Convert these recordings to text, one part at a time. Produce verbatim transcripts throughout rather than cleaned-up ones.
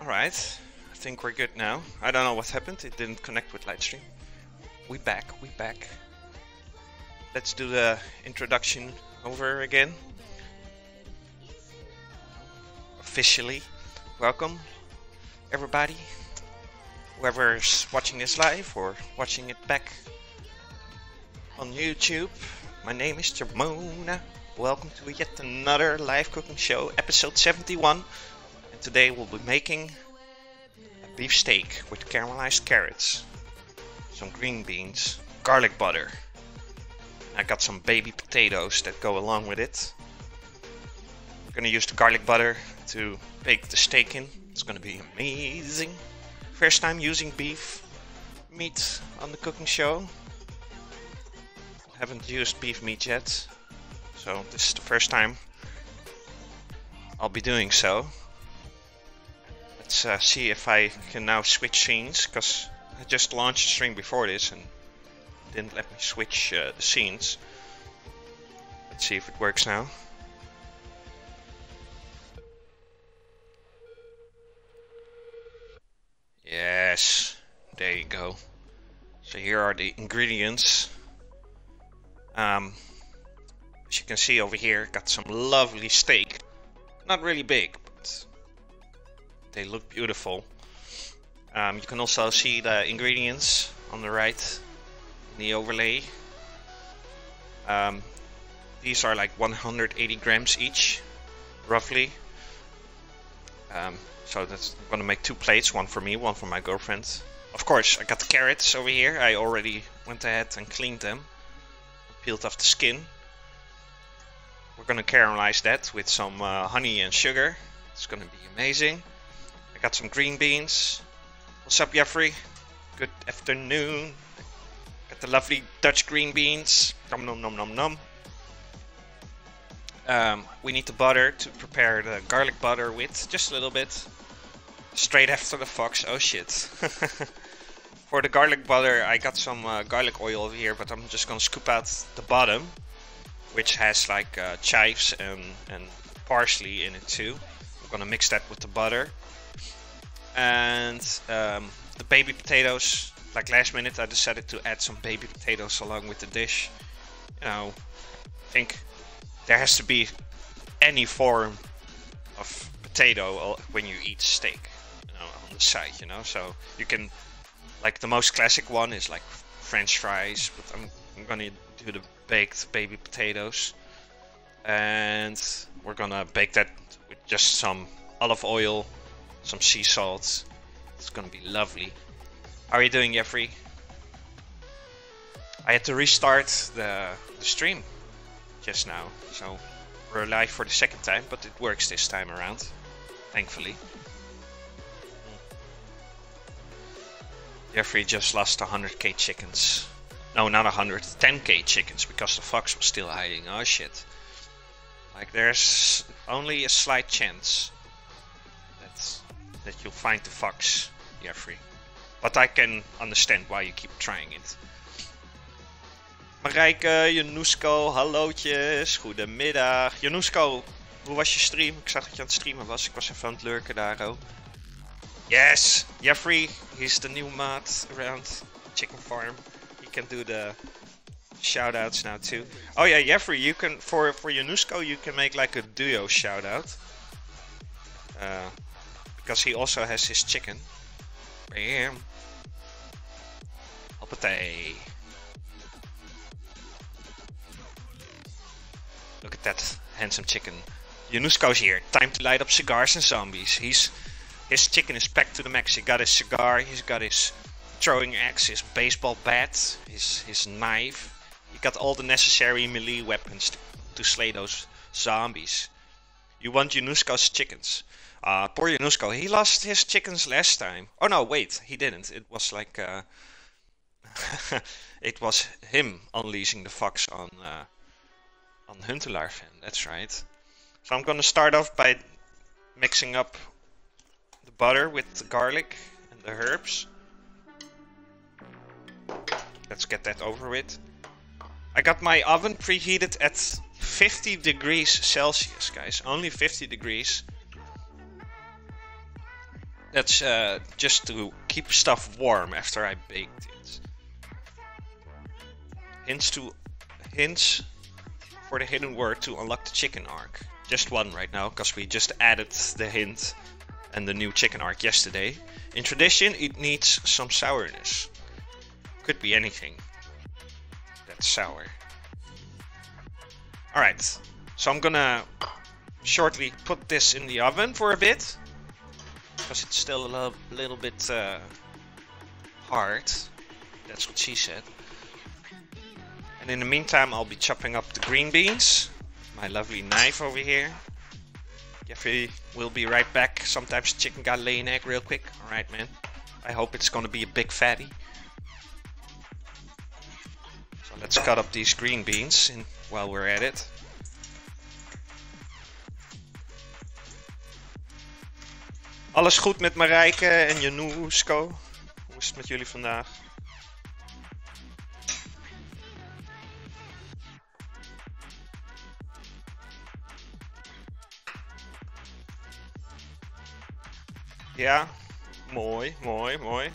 Alright, I think we're good now. I don't know what happened, it didn't connect with Lightstream. We back, we back. Let's do the introduction over again. Officially, welcome everybody. Whoever's watching this live or watching it back on YouTube. My name is Jamona. Welcome to yet another live cooking show, episode seventy-one. And today we'll be making a beef steak with caramelized carrots, some green beans, garlic butter. I got some baby potatoes that go along with it. We're gonna use the garlic butter to bake the steak in. It's gonna be amazing. First time using beef meat on the cooking show. Haven't used beef meat yet, so this is the first time I'll be doing so. Let's uh, see if I can now switch scenes, because I just launched the stream before this and didn't let me switch uh, the scenes. Let's see if it works now. Yes, there you go. So here are the ingredients. Um, as you can see over here, got some lovely steak. Not really big, but they look beautiful. Um, you can also see the ingredients on the right in the overlay. Um, these are like one hundred eighty grams each, roughly. Um, so that's I'm gonna make two plates, one for me, one for my girlfriend. Of course, I got the carrots over here. I already went ahead and cleaned them, peeled off the skin. We're gonna caramelize that with some uh, honey and sugar. It's gonna be amazing. I got some green beans. What's up, Jeffrey? Good afternoon. Got the lovely Dutch green beans. Nom nom nom nom nom. Um, we need the butter to prepare the garlic butter with, just a little bit. Straight after the fox. Oh shit. For the garlic butter, I got some uh, garlic oil over here, but I'm just gonna scoop out the bottom, which has like uh, chives and, and parsley in it too. I'm gonna mix that with the butter. And um, the baby potatoes, like last minute I decided to add some baby potatoes along with the dish. You know, I think there has to be any form of potato when you eat steak, you know, on the side, you know. So you can, like the most classic one is like French fries, but I'm, I'm gonna do the baked baby potatoes, and we're gonna bake that with just some olive oil, some sea salt. It's gonna be lovely. How are you doing, Jeffrey? I had to restart the, the stream just now, so we're live for the second time, but it works this time around, thankfully. Jeffrey just lost one hundred K chickens. No, not one hundred, ten K chickens, because the fox was still hiding. Oh shit. Like, there's only a slight chance that, that you'll find the fox, Jeffrey. But I can understand why you keep trying it. Marijke, Janusko, hallootjes, goedemiddag. Janusko, hoe was je stream? Ik zag dat je aan het streamen was, ik was even aan het lurken daar ook. Yes, Jeffrey, he's the new mod around Chicken Farm. He can do the shoutouts now too. Oh yeah, Jeffrey, you can, for for Janusko, you can make like a duo shoutout. Uh, because he also has his chicken. Bam. Hoppatee. Look at that handsome chicken. Janusko's here. Time to light up cigars and zombies. He's his chicken is packed to the max. He got his cigar. He's got his throwing axe, his baseball bat, his his knife. He got all the necessary melee weapons to, to slay those zombies. You want Janusko's chickens? Uh, poor Janusko. He lost his chickens last time. Oh no, wait, he didn't. It was like uh, it was him unleashing the fox on. Uh, On Huntelaarfen, that's right. So I'm gonna start off by mixing up the butter with the garlic and the herbs. Let's get that over with. I got my oven preheated at fifty degrees Celsius, guys. Only fifty degrees. That's uh, just to keep stuff warm after I baked it. Hints to hints for the hidden word to unlock the chicken arc. Just one right now, because we just added the hint and the new chicken arc yesterday. In tradition, it needs some sourness. Could be anything that's sour. Alright, so I'm gonna shortly put this in the oven for a bit. Because it's still a little, little bit uh, hard. That's what she said. And in the meantime, I'll be chopping up the green beans. My lovely knife over here. Jeffrey will be right back. Sometimes chicken gotta lay an egg real quick. Alright, man. I hope it's gonna be a big fatty. So let's cut up these green beans in, while we're at it. Alles goed met Marijke en Janusko? Hoe is het met jullie vandaag? Ja, mooi, mooi, mooi.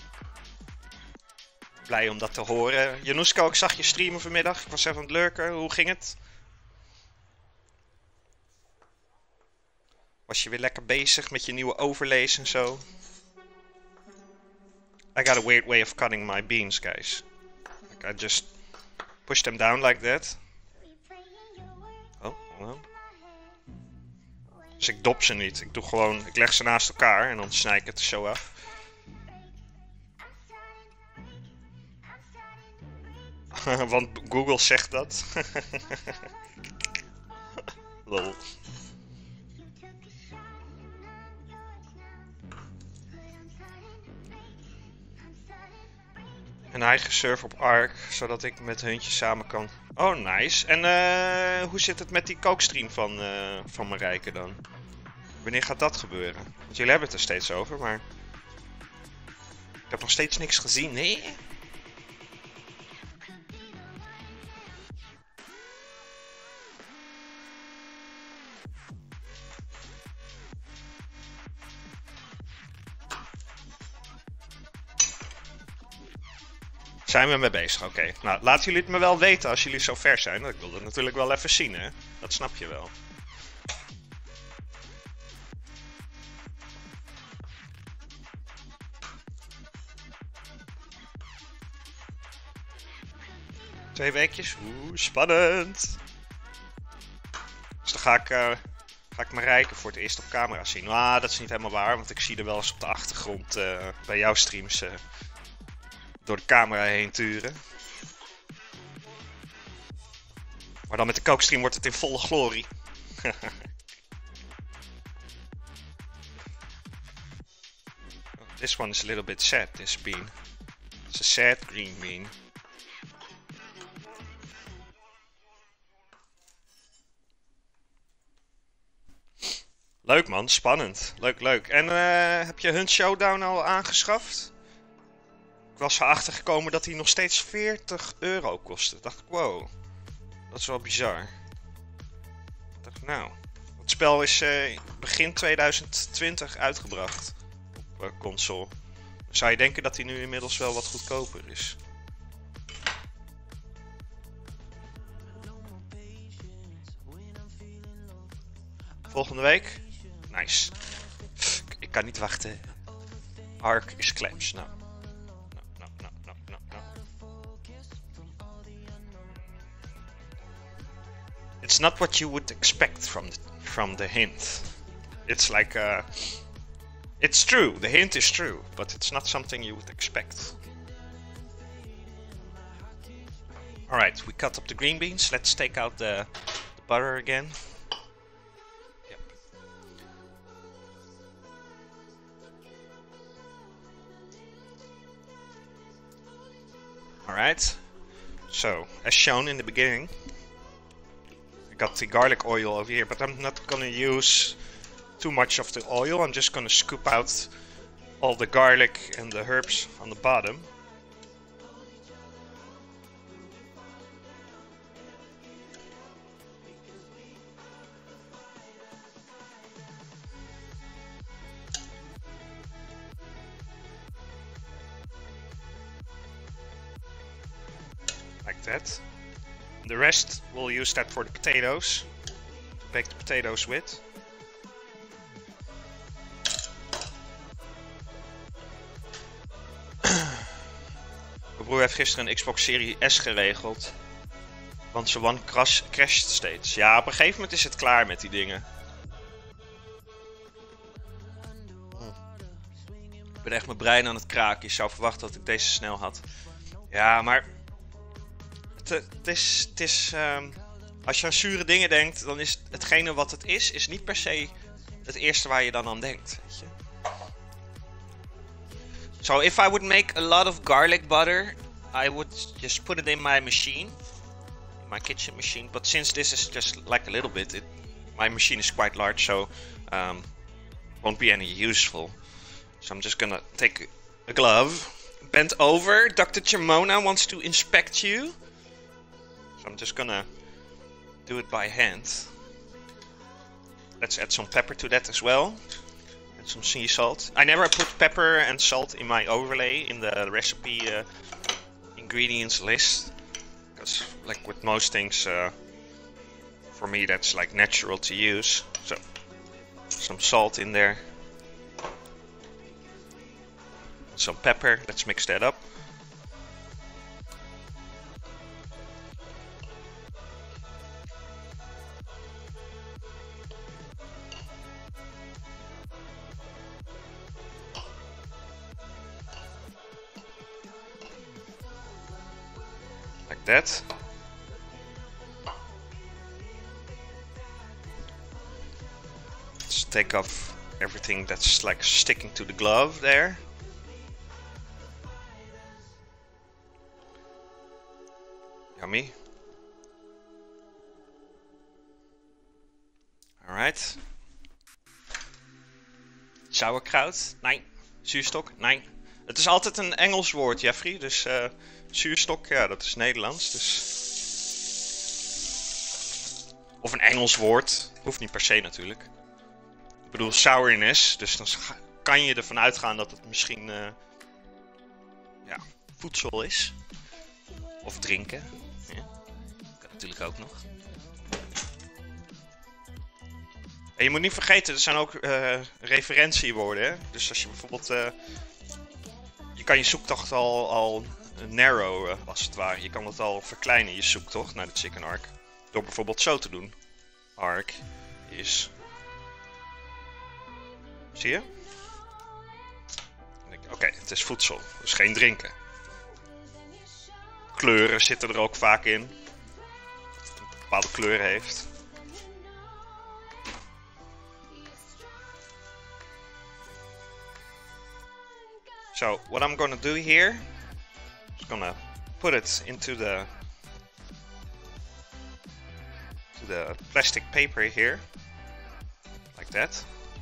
Blij om dat te horen. Janusko, ik zag je streamen vanmiddag. Ik was even aan het lurken. Hoe ging het? Was je weer lekker bezig met je nieuwe overlays en zo? I got a weird way of cutting my beans, guys. Like I just push them down like that. Oh, well. Dus ik dop ze niet. Ik doe gewoon, ik leg ze naast elkaar en dan snij ik het er zo af. Want Google zegt dat. Lol. Een eigen server op Ark, zodat ik met Huntje samen kan. Oh, nice. En uh, hoe zit het met die kookstream van, uh, van Marijke dan? Wanneer gaat dat gebeuren? Want jullie hebben het er steeds over, maar... Ik heb nog steeds niks gezien, nee? Zijn we mee bezig? Oké. Okay. Nou, laten jullie het me wel weten als jullie zo ver zijn. Ik wil het natuurlijk wel even zien, hè. Dat snap je wel. Twee weekjes. Oeh, spannend. Dus dan ga ik, uh, ga ik Marijke voor het eerst op camera zien. Ah, dat is niet helemaal waar, want ik zie er wel eens op de achtergrond uh, bij jouw streams uh, door de camera heen turen. Maar dan met de kookstream wordt het in volle glorie. This one is a little bit sad, this bean. It's a sad green bean. Leuk man, spannend. Leuk, leuk. En uh, heb je Hunt Showdown al aangeschaft? Ik was erachter gekomen dat hij nog steeds veertig euro kostte. Dacht ik, wow. Dat is wel bizar. Ik dacht, nou. Het spel is uh, begin tweeduizend twintig uitgebracht. Op uh, console. Zou je denken dat hij nu inmiddels wel wat goedkoper is? Volgende week? Nice. Ik kan niet wachten. Ark is claps. Nou. Nou, nou, nou, nou, nou. It's not what you would expect from the, from the hint. It's like uh, it's true. The hint is true, but it's not something you would expect. All right, we cut up the green beans. Let's take out the, the butter again. Alright, so as shown in the beginning, I got the garlic oil over here, but I'm not gonna use too much of the oil. I'm just gonna scoop out all the garlic and the herbs on the bottom. that. The rest, we'll use that for the potatoes, to bake the potatoes with. Mijn broer heeft gisteren een Xbox Series S geregeld, want zijn One crash, crasht steeds. Ja, op een gegeven moment is het klaar met die dingen. Ik ben echt mijn brein aan het kraken. Je zou verwachten dat ik deze snel had. Ja, maar het, het is, het is um, als je aan zure dingen denkt, dan is hetgene wat het is, is niet per se het eerste waar je dan aan denkt. Weet je? So if I would make a lot of garlic butter, I would just put it in my machine, in my kitchen machine. But since this is just like a little bit, it, my machine is quite large, so um, won't be any useful. So I'm just gonna take a glove, bend over. Doctor Chimona wants to inspect you. So I'm just gonna do it by hand. Let's add some pepper to that as well. And some sea salt. I never put pepper and salt in my overlay in the recipe uh, ingredients list. Because like with most things, uh, for me that's like natural to use. So some salt in there. Some pepper, let's mix that up. Like that. Let's take off everything that's like sticking to the glove there. Yummy. Alright. Sauerkraut? Nee. Zuurstok? Nee. Het is altijd een Engels woord, Jeffrey. Dus uh, zuurstok, ja, dat is Nederlands. Dus... Of een Engels woord. Hoeft niet per se natuurlijk. Ik bedoel sourness. Dus dan kan je ervan uitgaan dat het misschien... Uh, ja, voedsel is. Of drinken. Ja. Kan natuurlijk ook nog. En je moet niet vergeten, er zijn ook uh, referentiewoorden. Hè? Dus als je bijvoorbeeld... Uh, je kan je zoektocht al, al narrow, uh, als het ware. Je kan het al verkleinen, je zoektocht naar de chicken arc. Door bijvoorbeeld zo te doen. Arc is... Zie je? Oké, okay, het is voedsel, dus geen drinken. Kleuren zitten er ook vaak in. Dat het een bepaalde kleur heeft. So what I'm gonna do here is gonna put it into the to the plastic paper here, like that.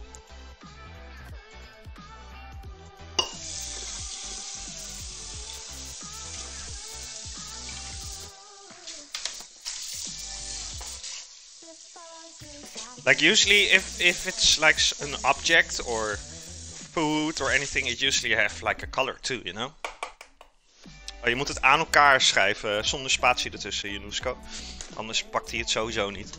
Like usually if, if it's like an object or food or anything, it usually have like a color too, you know? Oh, je moet het aan elkaar schrijven zonder spatie ertussen, Janusko. Anders pakt hij het sowieso niet.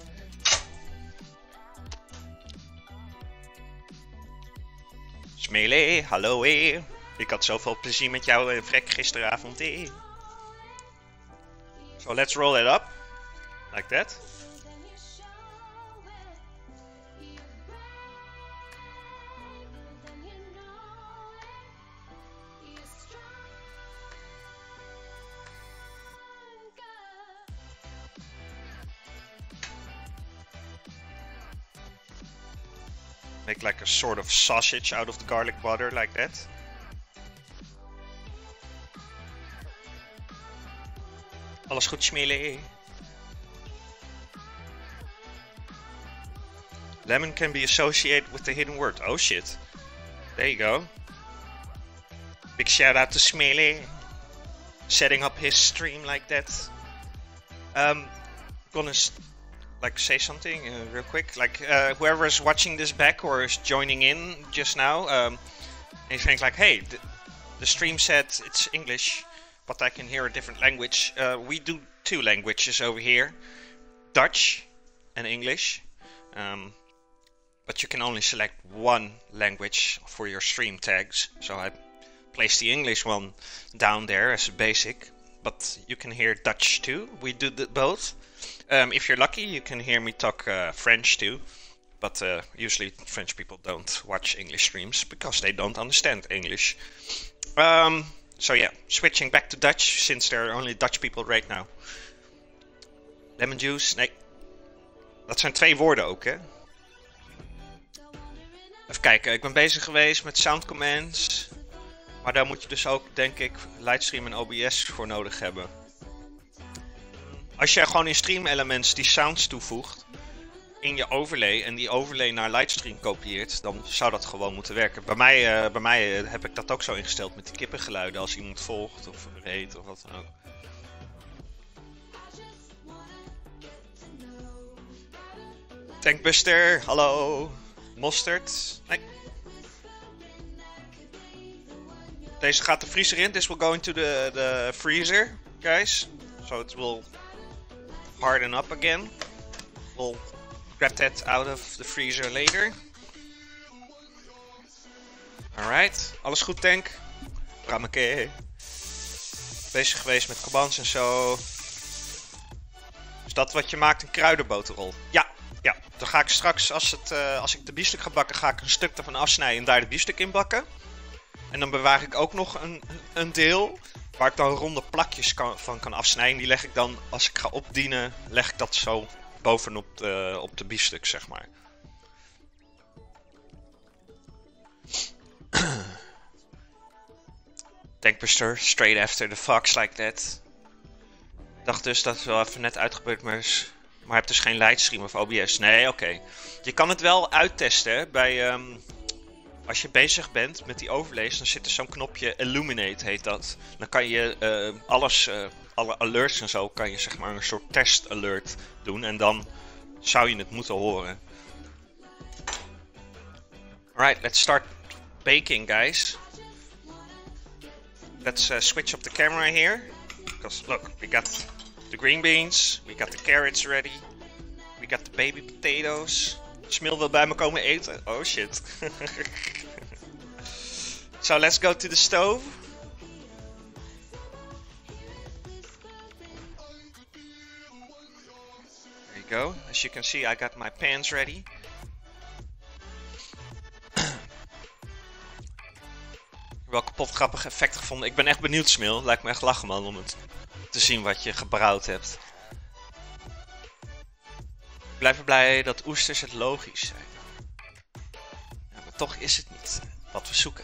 Smele, hallo hé. Ik had zoveel plezier met jou en Vrek gisteravond hé. So let's roll it up. Like that. Make like a sort of sausage out of the garlic butter, like that. Alles goed, Smele. Lemon can be associated with the hidden word. Oh shit. There you go. Big shout out to Smele. Setting up his stream like that. Um, gonna... like say something uh, real quick, like uh, whoever is watching this back or is joining in just now, um, and you think like, hey, th the stream said it's English, but I can hear a different language. Uh, we do two languages over here, Dutch and English. Um, but you can only select one language for your stream tags. So I placed the English one down there as a basic, but you can hear Dutch too. We do the both. Um, if you're lucky, you can hear me talk uh, French too. But uh, usually French people don't watch English streams because they don't understand English. Um, so yeah, switching back to Dutch since there are only Dutch people right now. Lemon juice, nee. Dat zijn twee woorden ook, hè. Even kijken, ik ben bezig geweest met sound commands. Maar daar moet je dus ook, denk ik, Lightstream en O B S voor nodig hebben. Als je gewoon in Stream Elements die sounds toevoegt in je overlay en die overlay naar Lightstream kopieert, dan zou dat gewoon moeten werken. Bij mij, uh, bij mij uh, heb ik dat ook zo ingesteld met die kippengeluiden als iemand volgt of reed of wat dan ook. Tankbuster, hallo. Mosterd, nee. Deze gaat de vriezer in. This will go into the, the freezer, guys. So it will harden up again. We'll grab that out of the freezer later. Alright, alles goed, Tank? Ramake. Bezig geweest met kabans en zo. Is dat wat je maakt, een kruidenboterrol? Ja, ja. Dan ga ik straks, als, het, uh, als ik de biefstuk ga bakken, ga ik een stuk ervan afsnijden en daar de biefstuk in bakken. En dan bewaar ik ook nog een, een deel waar ik dan ronde plakjes kan, van kan afsnijden. Die leg ik dan, als ik ga opdienen, leg ik dat zo bovenop de, op de biefstuk, zeg maar. Tankbuster, straight after the fox like that. Ik dacht dus dat het wel even net uitgebeurd maar is. Maar je hebt dus geen Lightstream of O B S. Nee, oké. Okay. Je kan het wel uittesten bij... Um, als je bezig bent met die overlays, dan zit er zo'n knopje Illuminate, heet dat. Dan kan je uh, alles, uh, alle alerts en zo, kan je zeg maar een soort test alert doen. En dan zou je het moeten horen. Alright, let's start baking, guys. Let's uh, switch up the camera here. Because look, we got the green beans, we got the carrots ready, we got the baby potatoes. Smil wil bij me komen eten. Oh shit. So let's go to the stove. There you go. As you can see, I got my pans ready. Wel kapot grappig effect gevonden. Ik ben echt benieuwd, Smil. Lijkt me echt lachen, man, om het te zien wat je gebrouwd hebt. Ik blijf er blij dat oesters het logisch zijn. Ja, maar toch is het niet wat we zoeken.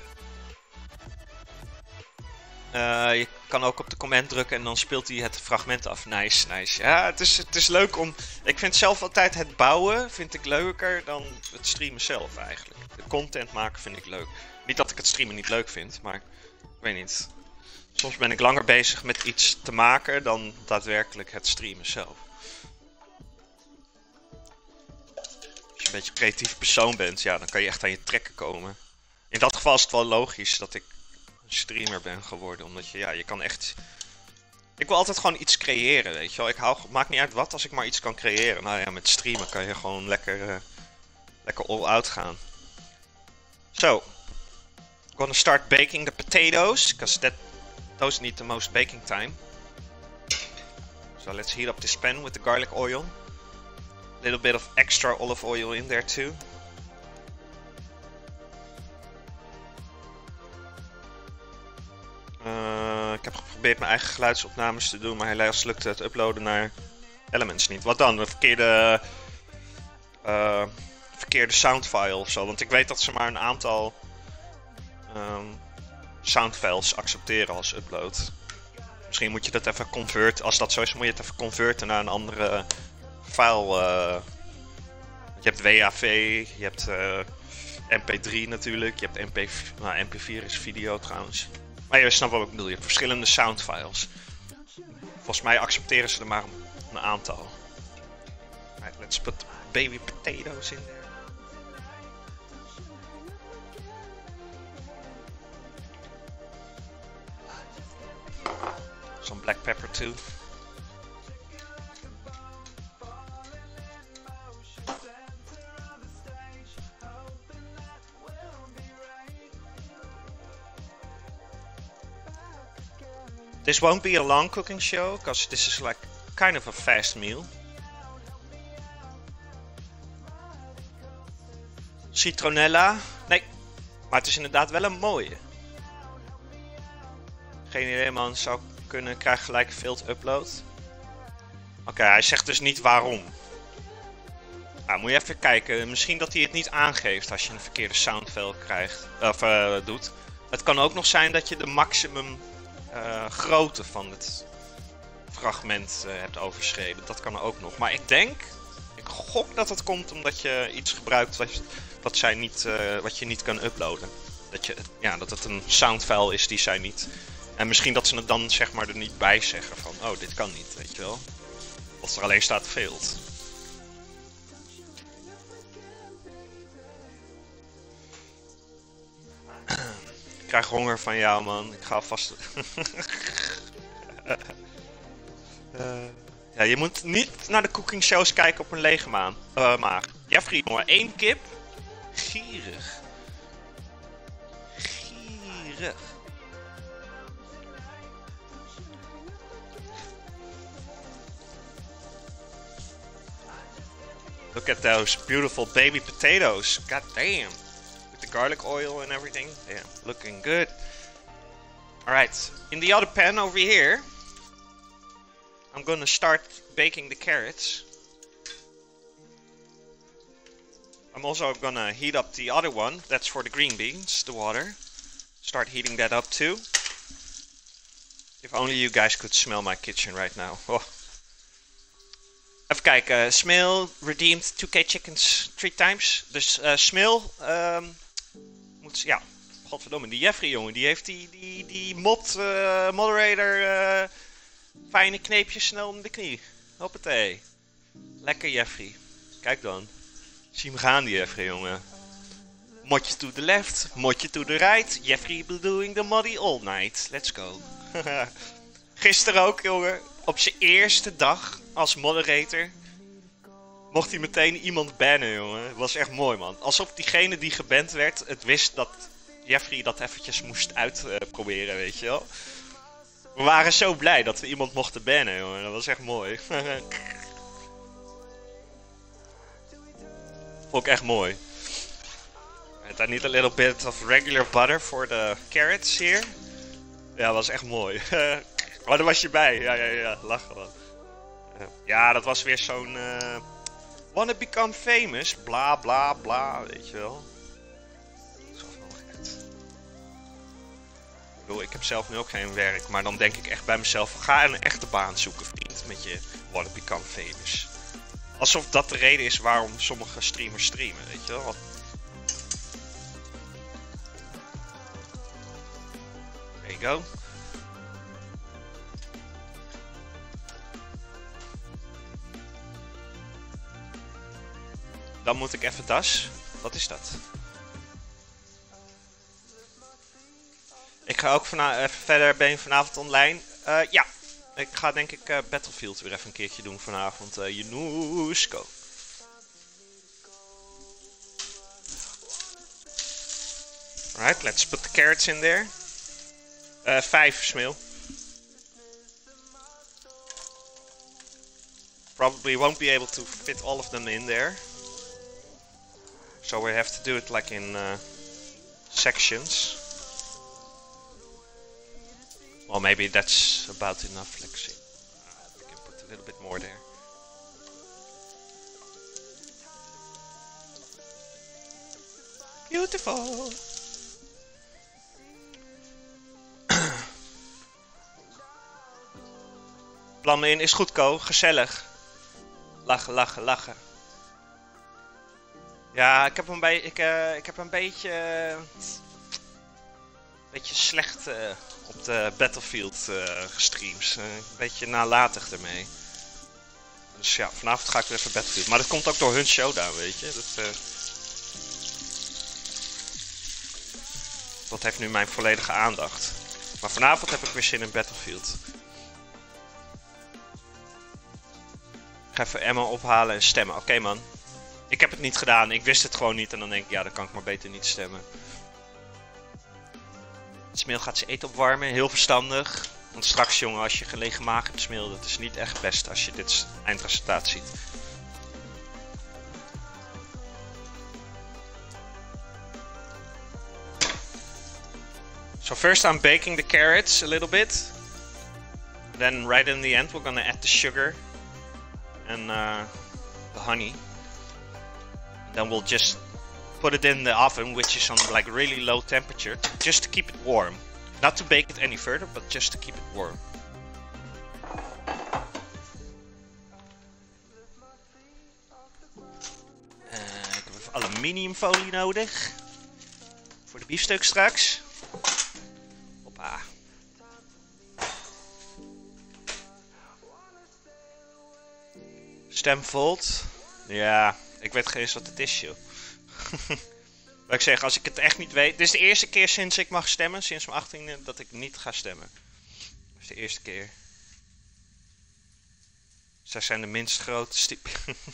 Uh, je kan ook op de comment drukken en dan speelt hij het fragment af. Nice, nice. Ja, het is, het is leuk om... Ik vind zelf altijd het bouwen vind ik leuker dan het streamen zelf eigenlijk. De content maken vind ik leuk. Niet dat ik het streamen niet leuk vind, maar ik weet niet. Soms ben ik langer bezig met iets te maken dan daadwerkelijk het streamen zelf. Als je een beetje een creatief persoon bent, ja, dan kan je echt aan je trekken komen. In dat geval is het wel logisch dat ik een streamer ben geworden, omdat je, ja, je kan echt... Ik wil altijd gewoon iets creëren, weet je wel. Ik hou, maakt niet uit wat, als ik maar iets kan creëren. Nou ja, met streamen kan je gewoon lekker, uh, lekker all out gaan. So, I'm gonna start baking the potatoes, because that those need the most baking time. So let's heat up this pan with the garlic oil. A little bit of extra olive oil in there too. Uh, ik heb geprobeerd mijn eigen geluidsopnames te doen, maar helaas lukte het uploaden naar Elements niet. Wat dan? Een verkeerde, uh, verkeerde soundfile of zo. Want ik weet dat ze maar een aantal um, soundfiles accepteren als upload. Misschien moet je dat even converten. Als dat zo is, moet je het even converten naar een andere file. Uh, je hebt W A V, je hebt uh, M P drie natuurlijk, je hebt M P vier, nou, M P vier is video trouwens. Maar je snapt wat ik bedoel, je hebt verschillende soundfiles. Volgens mij accepteren ze er maar een aantal. Alright, let's put baby potatoes in there. Some black pepper too. This won't be a long cooking show, because this is like kind of a fast meal. Citronella. Nee, maar het is inderdaad wel een mooie. Geen idee man, zou kunnen, krijg gelijk veel te upload. Oké, okay, hij zegt dus niet waarom. Nou, moet je even kijken. Misschien dat hij het niet aangeeft als je een verkeerde soundfile krijgt. Of uh, doet. Het kan ook nog zijn dat je de maximum uh, grootte van het fragment uh, hebt overschreden. Dat kan ook nog. Maar ik denk, ik gok dat het komt omdat je iets gebruikt wat, wat, zij niet, uh, wat je niet kan uploaden. Dat, je, ja, dat het een soundfile is die zij niet... En misschien dat ze het dan zeg maar er niet bij zeggen van, oh dit kan niet, weet je wel. Als er alleen staat failed. Ik krijg honger van jou man, ik ga alvast... uh, ja, je moet niet naar de cooking shows kijken op een lege maan, uh, maag. Jeffrey, jongen, één kip? Gierig. Gierig. Look at those beautiful baby potatoes. God damn. With the garlic oil and everything. Damn, looking good. Alright, in the other pan over here, I'm gonna start baking the carrots. I'm also gonna heat up the other one. That's for the green beans, the water. Start heating that up too. If only you guys could smell my kitchen right now. Oh. Even kijken, uh, Smil redeemed two K chickens three times. Dus uh, Smil, um, moet, ja, godverdomme, die Jeffrey jongen, die heeft die, die, die mod, uh, moderator, uh, fijne kneepjes snel om de knie. Hoppatee. Lekker Jeffrey. Kijk dan. Zie hem gaan die Jeffrey jongen. Modje to the left, modje to the right. Jeffrey be doing the moddy all night. Let's go. Gisteren ook jongen, op zijn eerste dag als moderator mocht hij meteen iemand bannen, jongen. Dat was echt mooi, man. Alsof diegene die geband werd, het wist dat Jeffrey dat eventjes moest uitproberen, uh, weet je wel. We waren zo blij dat we iemand mochten bannen, jongen. Dat was echt mooi. Vond ik echt mooi. And I need a little bit of regular butter for the carrots here. Ja, dat was echt mooi. Oh, daar was je bij. Ja, ja, ja. Lachen, man. Ja, dat was weer zo'n... Uh, wanna become famous, bla bla bla, weet je wel. Zo van echt. Ik bedoel, ik heb zelf nu ook geen werk, maar dan denk ik echt bij mezelf, ga een echte baan zoeken, vriend, met je wanna become famous. Alsof dat de reden is waarom sommige streamers streamen, weet je wel. Wat... There you go. Dan moet ik even das. Wat is dat? Ik ga ook vanavond even verder. Ben je vanavond online? Uh, ja. Ik ga denk ik uh, Battlefield weer even een keertje doen vanavond. Uh, Yunusko. Alright, let's put the carrots in there. Uh, vijf, Smil. Probably won't be able to fit all of them in there. So we have to do it like in uh, sections. Well, maybe that's about enough. Let's see. Uh, we can put a little bit more there. Beautiful. Plan in is goed, Ko. Gezellig. Lachen, lachen, lachen. Ja, ik heb een, bij, ik, uh, ik heb een beetje... Uh, beetje slecht uh, op de Battlefield uh, gestreamd. Uh, een beetje nalatig ermee. Dus ja, vanavond ga ik weer even Battlefield. Maar dat komt ook door hun showdown, weet je. Dat, uh, dat heeft nu mijn volledige aandacht. Maar vanavond heb ik weer zin in Battlefield. Ik ga even Emma ophalen en stemmen. Oké, okay, man. Ik heb het niet gedaan. Ik wist het gewoon niet. En dan denk ik, ja, dan kan ik maar beter niet stemmen. Smil gaat zijn eten opwarmen. Heel verstandig. Want straks jongen, als je gelegen maag hebt smeel, dat is niet echt best als je dit eindresultaat ziet. So first I'm baking the carrots a little bit. Then right in the end we're gonna add the sugar and uh, the honey. And then we'll just put it in the oven, which is on like really low temperature, just to keep it warm. Not to bake it any further, but just to keep it warm. Uh, ik heb even aluminiumfolie nodig. Voor de biefstuk straks. Hoppa. Stemvolt. Ja, ik weet geen eens wat het is, joh. Wat ik zeg, als ik het echt niet weet... Dit is de eerste keer sinds ik mag stemmen, sinds mijn achttiende, dat ik niet ga stemmen. Dat is de eerste keer. Zij zijn de minst grote stiep.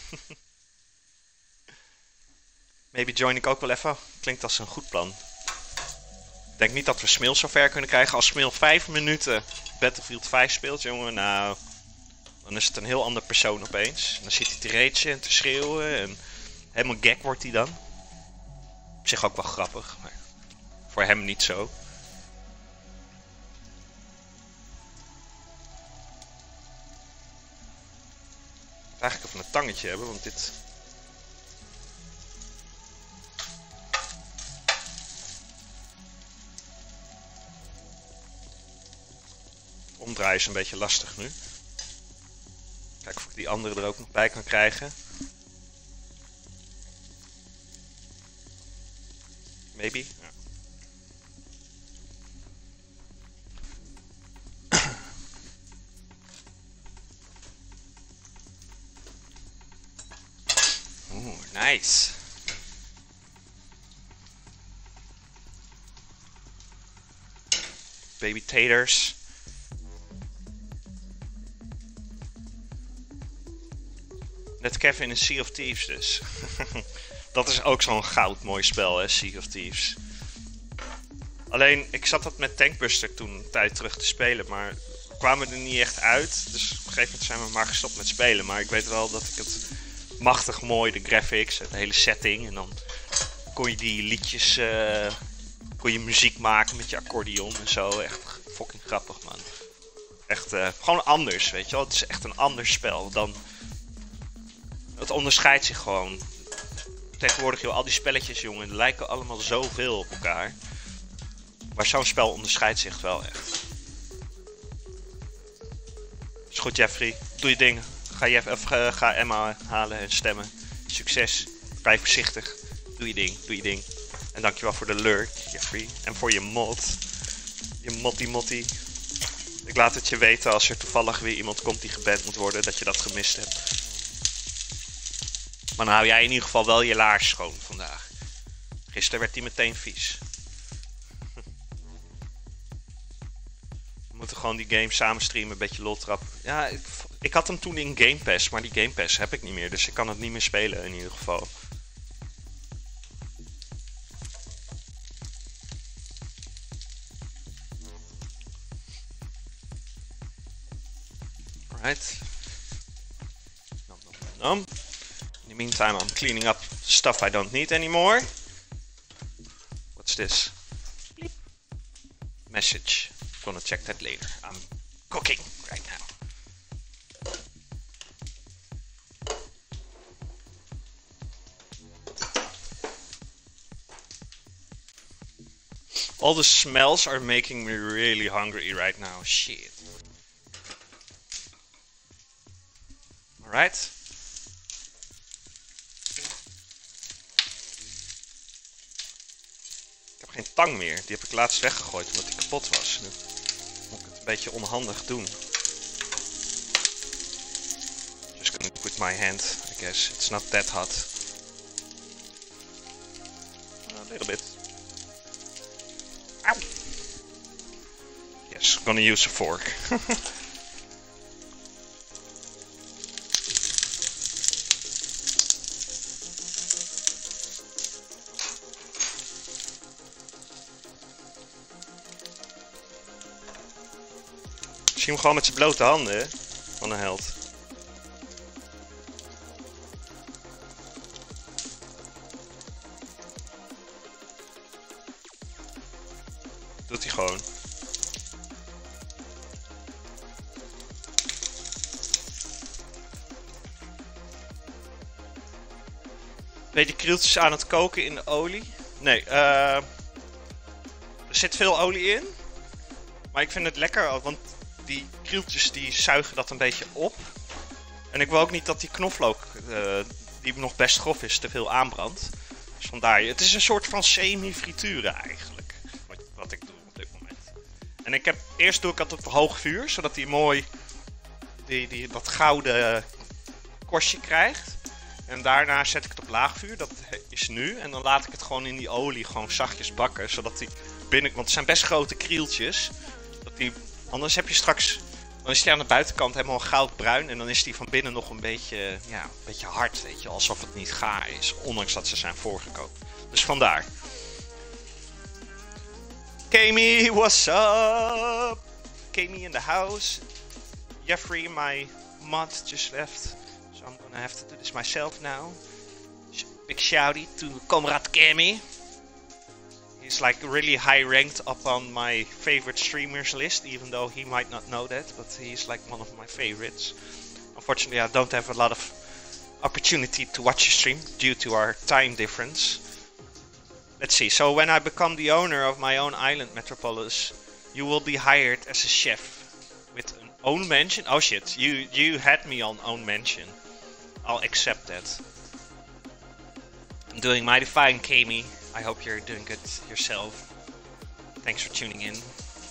Maybe join ik ook wel even. Klinkt als een goed plan. Ik denk niet dat we Smil zover kunnen krijgen. Als Smil vijf minuten Battlefield vijf speelt, jongen, nou... Dan is het een heel ander persoon opeens. Dan zit hij te ragen en te schreeuwen en... Helemaal gek wordt hij dan. Op zich ook wel grappig, maar voor hem niet zo. Ik moet eigenlijk even een tangetje hebben, want dit... Omdraaien is een beetje lastig nu. Kijken of ik die andere er ook nog bij kan krijgen. Maybe. Ja. Oeh, nice. Baby taters. Net Kevin in Sea of Thieves dus. Dat is ook zo'n goudmooi spel, hè, Sea of Thieves. Alleen, ik zat dat met Tankbuster toen een tijd terug te spelen, maar we kwamen er niet echt uit. Dus op een gegeven moment zijn we maar gestopt met spelen. Maar ik weet wel dat ik het machtig mooi, de graphics, de hele setting. En dan kon je die liedjes, uh, kon je muziek maken met je accordeon en zo. Echt fucking grappig, man. Echt, uh, gewoon anders, weet je wel. Het is echt een ander spel dan... Het onderscheidt zich gewoon. Tegenwoordig, joh, al die spelletjes, jongen, lijken allemaal zoveel op elkaar. Maar zo'n spel onderscheidt zich wel echt. Is goed, Jeffrey. Doe je ding. Ga, je even, uh, ga Emma halen en stemmen. Succes. Blijf voorzichtig. Doe je ding. Doe je ding. En dankjewel voor de lurk, Jeffrey. En voor je mod. Je motti motti. Ik laat het je weten als er toevallig weer iemand komt die geband moet worden, dat je dat gemist hebt. Maar dan hou jij in ieder geval wel je laars schoon vandaag. Gisteren werd die meteen vies. We moeten gewoon die game samen streamen, een beetje lol trappen. Ja, ik, ik had hem toen in Game Pass, maar die Game Pass heb ik niet meer. Dus ik kan het niet meer spelen in ieder geval. Alright. Nom, nom, nom. In the meantime, I'm cleaning up stuff I don't need anymore. What's this? Bleep. Message. I'm gonna check that later. I'm cooking right now. All the smells are making me really hungry right now. Shit. Alright. Geen tang meer. Die heb ik laatst weggegooid omdat die kapot was. Nu moet ik het een beetje onhandig doen. Just gonna do with my hand, I guess. It's not that hot. A little bit. Ow. Yes, I'm gonna use a fork. zie hem gewoon met zijn blote handen, hè? Van een held. Doet hij gewoon. Beetje krieltjes aan het koken in de olie. Nee, uh, er zit veel olie in. Maar ik vind het lekker, want die krieltjes die zuigen dat een beetje op. En ik wil ook niet dat die knoflook, uh, die nog best grof is, te veel aanbrandt. Dus vandaar, het is een soort van semi-frituren eigenlijk, wat, wat ik doe op dit moment. En ik heb, eerst doe ik dat op hoog vuur, zodat hij mooi die, die, dat gouden korstje krijgt. En daarna zet ik het op laag vuur, dat is nu. En dan laat ik het gewoon in die olie gewoon zachtjes bakken, zodat die binnen, want het zijn best grote krieltjes. Dat die, anders heb je straks, dan is die aan de buitenkant helemaal goudbruin en dan is die van binnen nog een beetje, ja, een beetje hard, weet je, alsof het niet gaar is, ondanks dat ze zijn voorgekookt. Dus vandaar. Kami, what's up? Kami in the house. Jeffrey, my mod, just left. So I'm gonna have to do this myself now. Big shouty to Comrade Kami. He's like really high ranked up on my favorite streamers list, even though he might not know that, but he's like one of my favorites. Unfortunately, I don't have a lot of opportunity to watch a stream due to our time difference. Let's see, so when I become the owner of my own island, Metropolis, you will be hired as a chef with an own mansion. Oh shit, you, you had me on own mansion. I'll accept that. I'm doing mighty fine, Kami. I hope you're doing good yourself. Thanks for tuning in.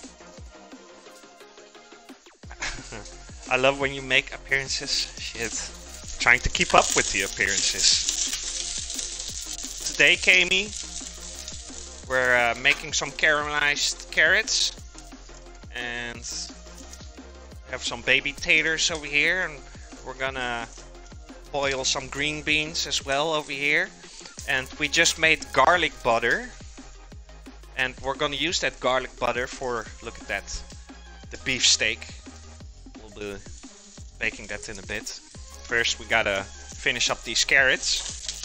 I love when you make appearances. Shit. Trying to keep up with the appearances. Today, Kami, we're uh, making some caramelized carrots. And we have some baby taters over here. And we're gonna boil some green beans as well over here. And we just made garlic butter. And we're gonna use that garlic butter for, look at that, the beef steak. We'll be baking that in a bit. First we gotta finish up these carrots.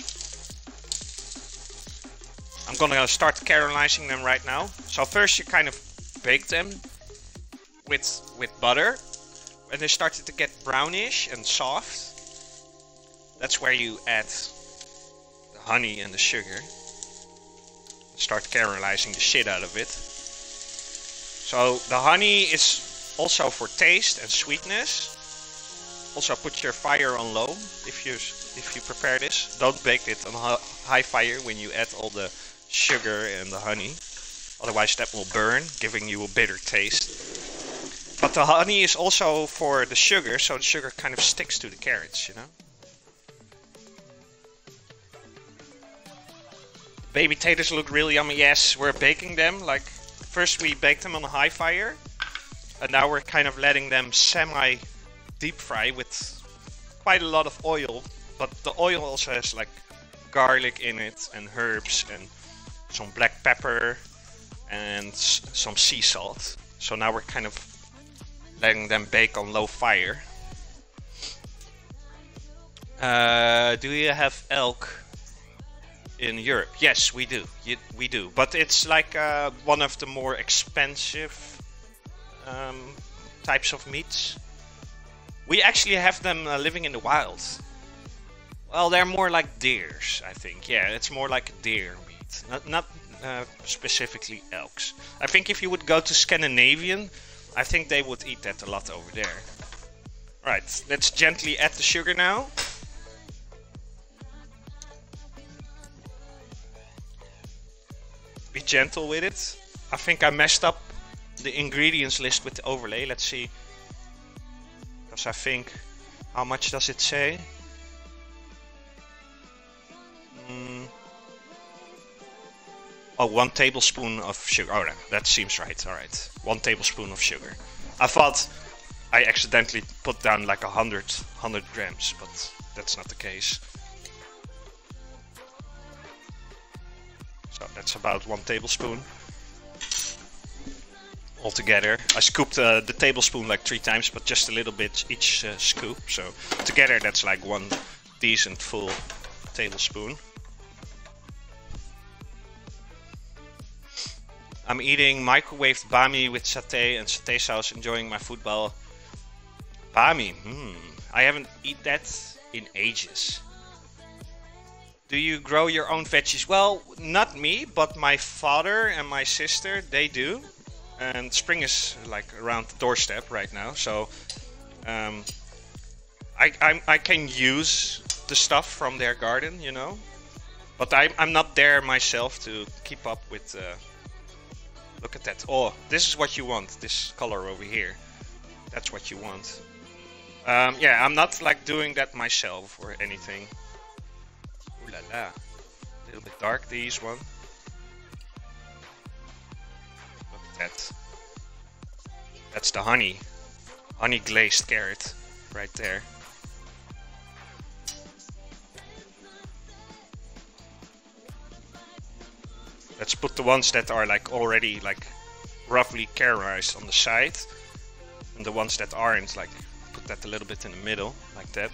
I'm gonna start caramelizing them right now. So first you kind of bake them with, with butter. When they started to get brownish and soft, that's where you add honey and the sugar. Start caramelizing the shit out of it. So the honey is also for taste and sweetness. Also put your fire on low if you if you prepare this. Don't bake it on high fire when you add all the sugar and the honey. Otherwise that will burn, giving you a bitter taste. But the honey is also for the sugar, so the sugar kind of sticks to the carrots, you know. Baby taters look really yummy. Yes, we're baking them. Like, first we baked them on a high fire. And now we're kind of letting them semi deep fry with quite a lot of oil. But the oil also has like garlic in it and herbs and some black pepper and some sea salt. So now we're kind of letting them bake on low fire. Uh, do you have elk in Europe? Yes, we do. We do. But it's like uh, one of the more expensive um, types of meats. We actually have them uh, living in the wild. Well, they're more like deers, I think. Yeah, it's more like deer meat. Not, not uh, specifically elks. I think if you would go to Scandinavian, I think they would eat that a lot over there. Right, let's gently add the sugar now. Be gentle with it. I think I messed up the ingredients list with the overlay. Let's see. Because I think, how much does it say? Mm. Oh, one tablespoon of sugar. Oh, that seems right. All right, one tablespoon of sugar. I thought I accidentally put down like a hundred, hundred grams, but that's not the case. So that's about one tablespoon. altogether. I scooped uh, the tablespoon like three times, but just a little bit each uh, scoop. So together that's like one decent full tablespoon. I'm eating microwaved bami with satay and satay sauce, enjoying my football. Bami, hmm. I haven't eaten that in ages. Do you grow your own veggies? Well, not me, but my father and my sister, they do. And spring is like around the doorstep right now, so um, I, I I can use the stuff from their garden, you know. But I'm I'm not there myself to keep up with. Uh, look at that! Oh, this is what you want. This color over here. That's what you want. Um, yeah, I'm not like doing that myself or anything. Ooh la la! A little bit dark, these one. That. That's the honey. Honey glazed carrot right there. Let's put the ones that are like already like roughly caramelized on the side. And the ones that aren't, like put that a little bit in the middle, like that.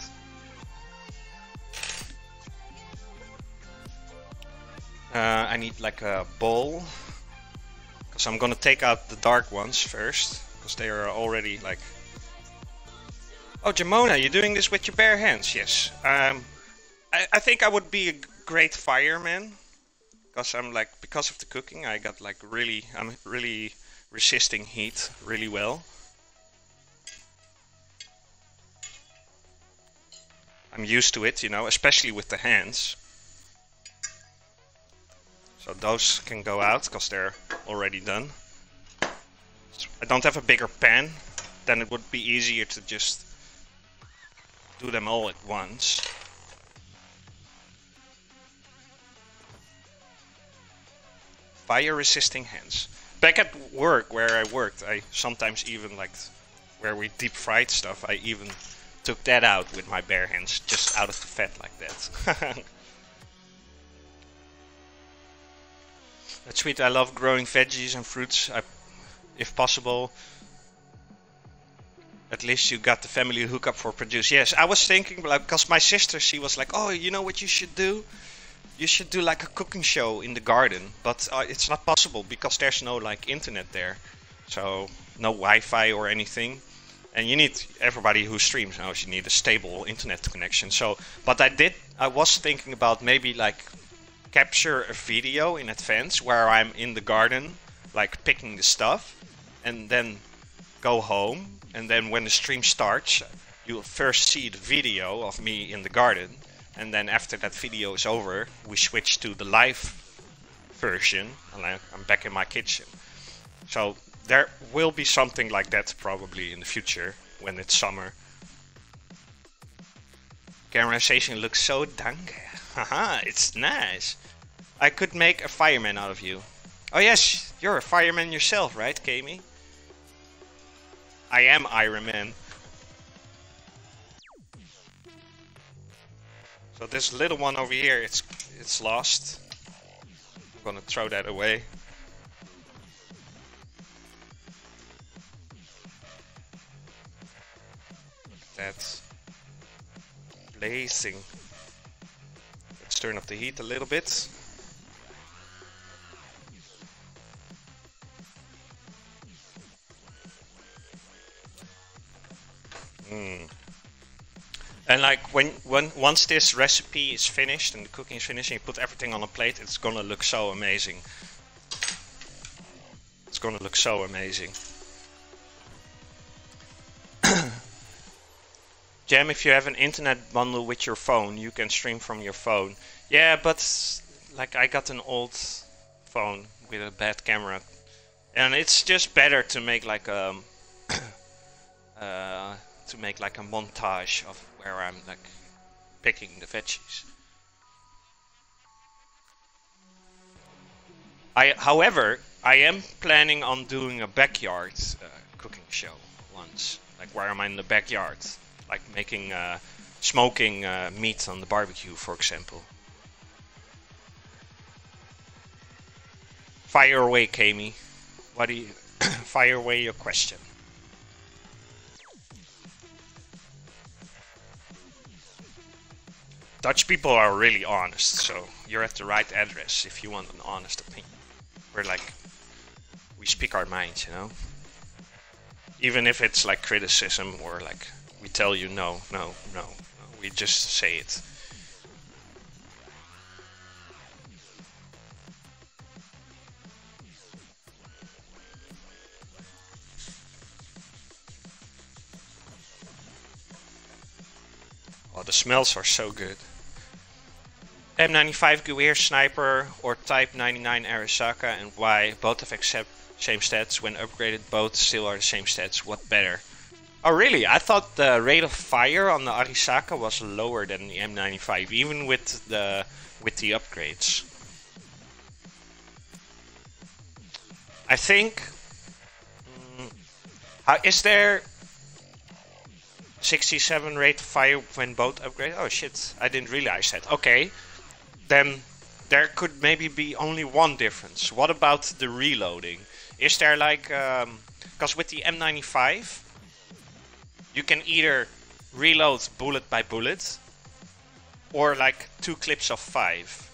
Uh, I need like a bowl. So I'm gonna take out the dark ones first, because they are already like... Oh, Jamona, you're doing this with your bare hands? Yes. Um, I, I think I would be a great fireman, because I'm like, because of the cooking, I got like really, I'm really resisting heat really well. I'm used to it, you know, especially with the hands. So those can go out because they're already done. I don't have a bigger pan, then it would be easier to just do them all at once. Fire resisting hands. Back at work where I worked, I sometimes even like where we deep fried stuff, I even took that out with my bare hands, just out of the fat like that. That's sweet. I love growing veggies and fruits. I, if possible, at least you got the family hookup for produce. Yes, I was thinking, like, because my sister, she was like, oh, you know what you should do? You should do like a cooking show in the garden. But uh, it's not possible because there's no like internet there. So no Wi-Fi or anything. And you need, everybody who streams knows you need a stable internet connection. So, but I did, I was thinking about maybe like capture a video in advance where I'm in the garden, like picking the stuff, and then go home, and then when the stream starts, you'll first see the video of me in the garden, and then after that video is over, we switch to the live version, and I'm back in my kitchen. So there will be something like that probably in the future when it's summer. Caramelization looks so danke. Haha, it's nice. I could make a fireman out of you. Oh yes, you're a fireman yourself, right, Kami? I am Iron Man. So this little one over here, it's it's lost. I'm gonna throw that away. That's blazing. Let's turn up the heat a little bit. Mm. And like when, when once this recipe is finished and the cooking is finished and you put everything on a plate, it's gonna look so amazing. It's gonna look so amazing. Jam, if you have an internet bundle with your phone, you can stream from your phone. Yeah, but like I got an old phone with a bad camera, and it's just better to make like a uh, to make like a montage of where I'm like picking the veggies. I, however, I am planning on doing a backyard uh, cooking show once, like where I'm in the backyard. Like making, uh, smoking uh, meat on the barbecue, for example. Fire away, Kami. What do you... fire away your question. Dutch people are really honest, so you're at the right address if you want an honest opinion. We're like, we speak our minds, you know? Even if it's like criticism or like, we tell you no, no, no, no. We just say it. Oh, the smells are so good. M ninety-five Gewehr Sniper or Type ninety-nine Arisaka, and why? Both have accept same stats. When upgraded, both still are the same stats. What better? Oh really? I thought the rate of fire on the Arisaka was lower than the M ninety-five, even with the with the upgrades. I think. Mm, how, is there sixty-seven rate of fire when both upgrade? Oh shit! I didn't realize that. Okay. Then there could maybe be only one difference. What about the reloading? Is there like, because um, with the M ninety-five, you can either reload bullet by bullet, or like two clips of five.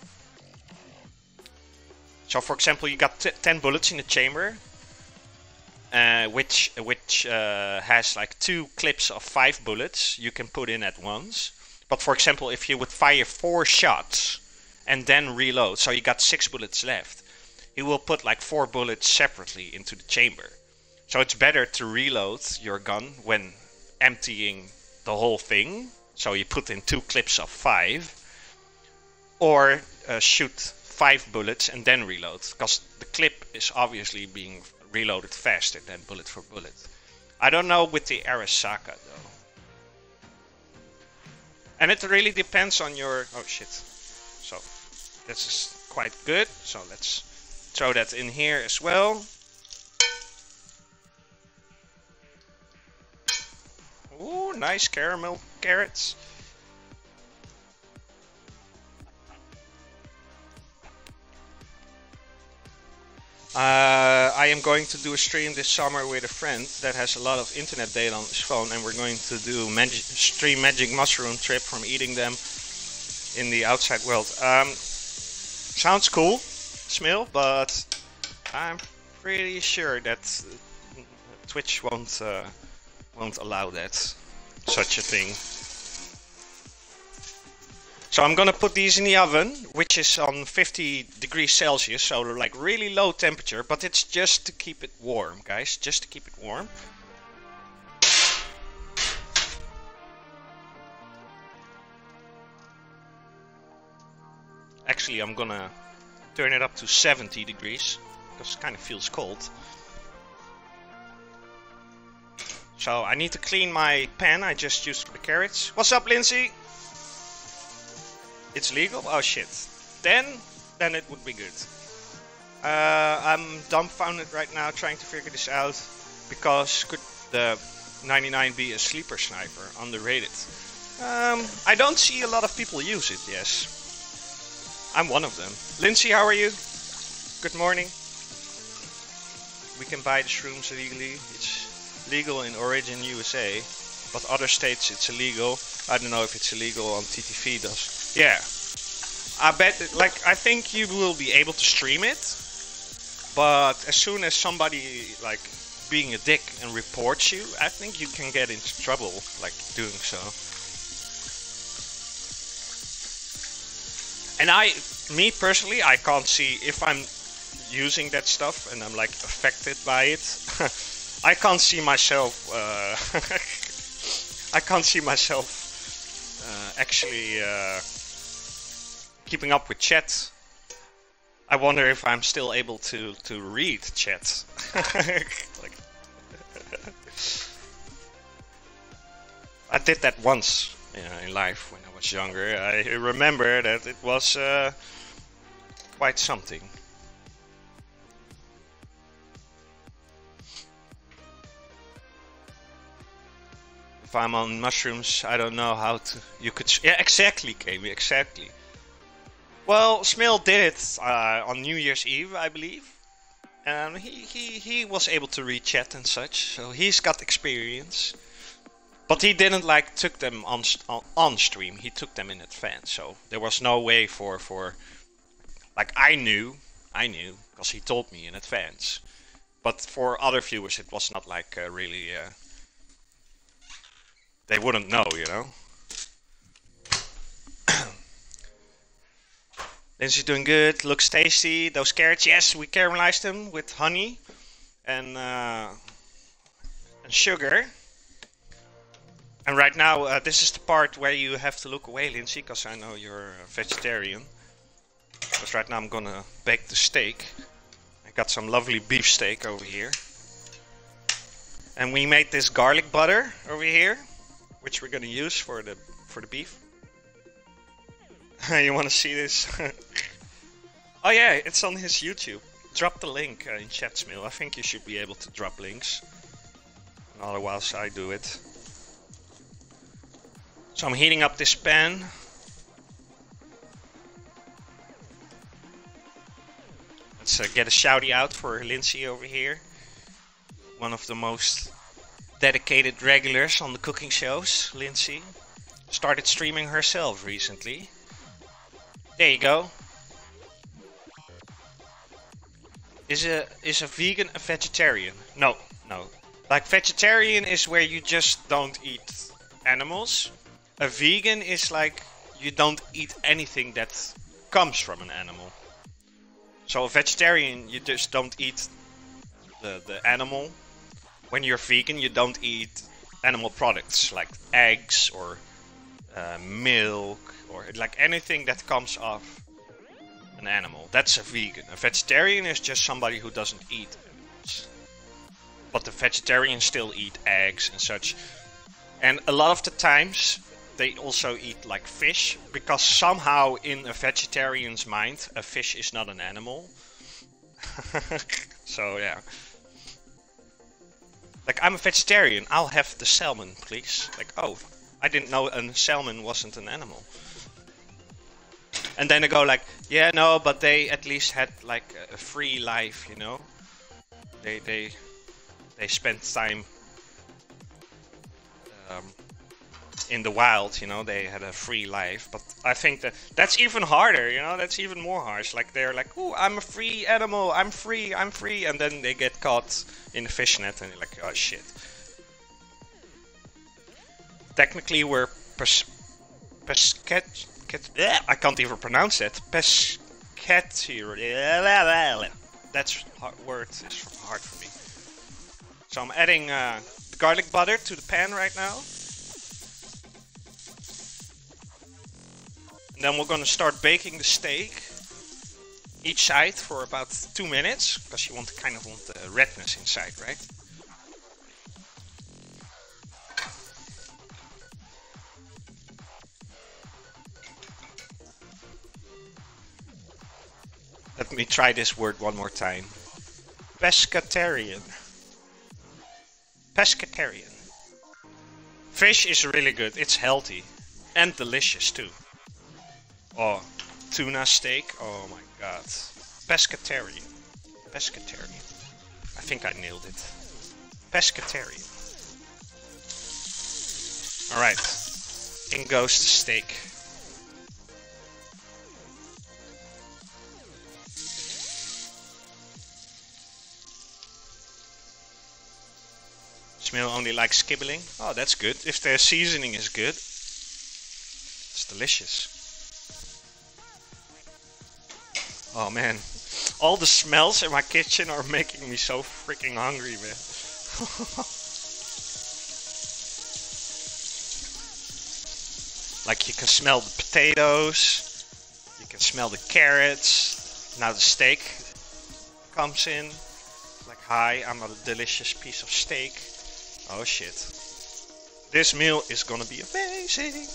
So for example, you got t ten bullets in the chamber, uh, which which uh, has like two clips of five bullets you can put in at once. But for example, if you would fire four shots and then reload, so you got six bullets left, he will put like four bullets separately into the chamber. So it's better to reload your gun when emptying the whole thing, so you put in two clips of five, or uh, shoot five bullets and then reload, because the clip is obviously being reloaded faster than bullet for bullet. I don't know with the Arisaka though. And it really depends on your... oh shit. So, this is quite good. So let's throw that in here as well. Ooh, nice caramel carrots. Uh, I am going to do a stream this summer with a friend that has a lot of internet data on his phone, and we're going to do magic, stream Magic Mushroom Trip from eating them in the outside world. Um, sounds cool, Smil, but I'm pretty sure that Twitch won't uh, won't allow that, such a thing. So I'm gonna put these in the oven, which is on fifty degrees Celsius, so like really low temperature, but it's just to keep it warm, guys, just to keep it warm. Actually, I'm gonna turn it up to seventy degrees, because it kind of feels cold. So I need to clean my pan I just used for the carrots. What's up, Lindsay? It's legal? Oh shit. Then, then it would be good. Uh, I'm dumbfounded right now trying to figure this out, because could the ninety-nine be a sleeper sniper? Underrated. Um, I don't see a lot of people use it, yes. I'm one of them. Lindsay, how are you? Good morning. We can buy the shrooms legally. It's legal in Origin U S A, but other states it's illegal. I don't know if it's illegal on T T V does. Yeah, I bet, like, I think you will be able to stream it, but as soon as somebody, like, being a dick and reports you, I think you can get into trouble, like, doing so. And I, me personally, I can't see, if I'm using that stuff and I'm, like, affected by it, I can't see myself, uh, I can't see myself uh, actually, uh, keeping up with chat. I wonder if I'm still able to to read chat. Like, I did that once, you know, in life when I was younger. I remember that it was uh, quite something. If I'm on mushrooms, I don't know how to. You could. Yeah, exactly, Kami. Exactly. Well, Smil did it uh, on New Year's Eve, I believe. and he, he, he was able to read chat and such, so he's got experience. But he didn't like took them on, on on stream. He took them in advance, so there was no way for for like I knew, I knew because he told me in advance. But for other viewers, it was not like uh, really. Uh, they wouldn't know, you know. Lindsay's doing good. Looks tasty. Those carrots, yes, we caramelized them with honey and uh, and sugar. And right now, uh, this is the part where you have to look away, Lindsay, because I know you're a vegetarian. Because right now I'm gonna bake the steak. I got some lovely beef steak over here. And we made this garlic butter over here, which we're gonna use for the for the beef. You wanna see this? Oh yeah, it's on his YouTube. Drop the link uh, in chat, Smil. I think you should be able to drop links. And otherwise I do it. So I'm heating up this pan. Let's uh, get a shouty out for Lindsay over here. One of the most dedicated regulars on the cooking shows, Lindsay. Started streaming herself recently. There you go. Is a is a vegan a vegetarian? No, no. Like vegetarian is where you just don't eat animals. A vegan is like you don't eat anything that comes from an animal. So a vegetarian, you just don't eat the, the animal. When you're vegan, you don't eat animal products like eggs or uh, milk or like anything that comes off an animal. That's a vegan. A vegetarian is just somebody who doesn't eat animals. But the vegetarians still eat eggs and such. And a lot of the times they also eat like fish, because somehow in a vegetarian's mind a fish is not an animal. So yeah. Like, I'm a vegetarian, I'll have the salmon please. Like, oh, I didn't know a salmon wasn't an animal. And then they go like, yeah, no, but they at least had like a free life, you know. They they they spent time um, in the wild, you know, they had a free life. But I think that that's even harder, you know, that's even more harsh. Like, they're like, oh, I'm a free animal, I'm free, I'm free, and then they get caught in a fishnet and you're like, oh shit. Technically we're pes pesket, yeah, I can't even pronounce it. Pescatarian. That's hard word is hard for me. So I'm adding uh, the garlic butter to the pan right now. And then we're gonna start baking the steak, each side for about two minutes, because you want to kind of want the redness inside, right? Let me try this word one more time. Pescatarian. Pescatarian. Fish is really good. It's healthy and delicious too. Oh, tuna steak. Oh my god. Pescatarian. Pescatarian. I think I nailed it. Pescatarian. Alright. In goes the steak. Smil only likes skibbling. Oh, that's good. If the seasoning is good, it's delicious. Oh man, all the smells in my kitchen are making me so freaking hungry, man. Like, you can smell the potatoes, you can smell the carrots. Now the steak comes in. Like, hi, I'm a delicious piece of steak. Oh shit. This meal is gonna be amazing.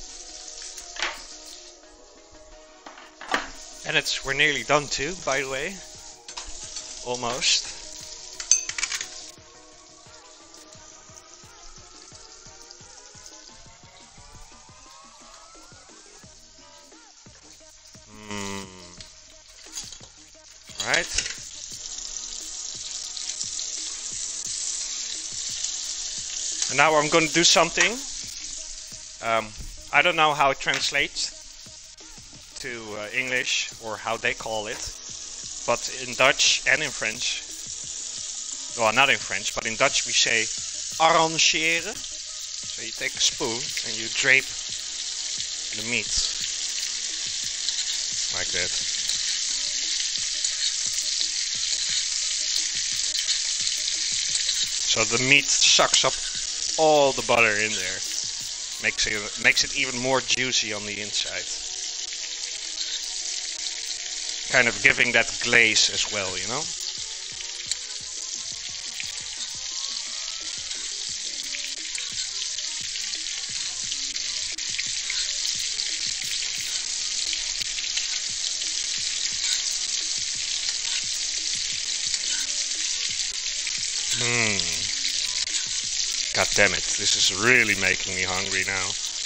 And it's we're nearly done too, by the way. Almost. Mm. Right. And now I'm going to do something. Um, I don't know how it translates to uh, English or how they call it, but in Dutch and in French, well, not in French, but in Dutch we say arrangeren. So you take a spoon and you drape the meat like that. So the meat sucks up all the butter in there. Makes it makes it even more juicy on the inside. Kind of giving that glaze as well, you know? Hmm. God damn it, this is really making me hungry now.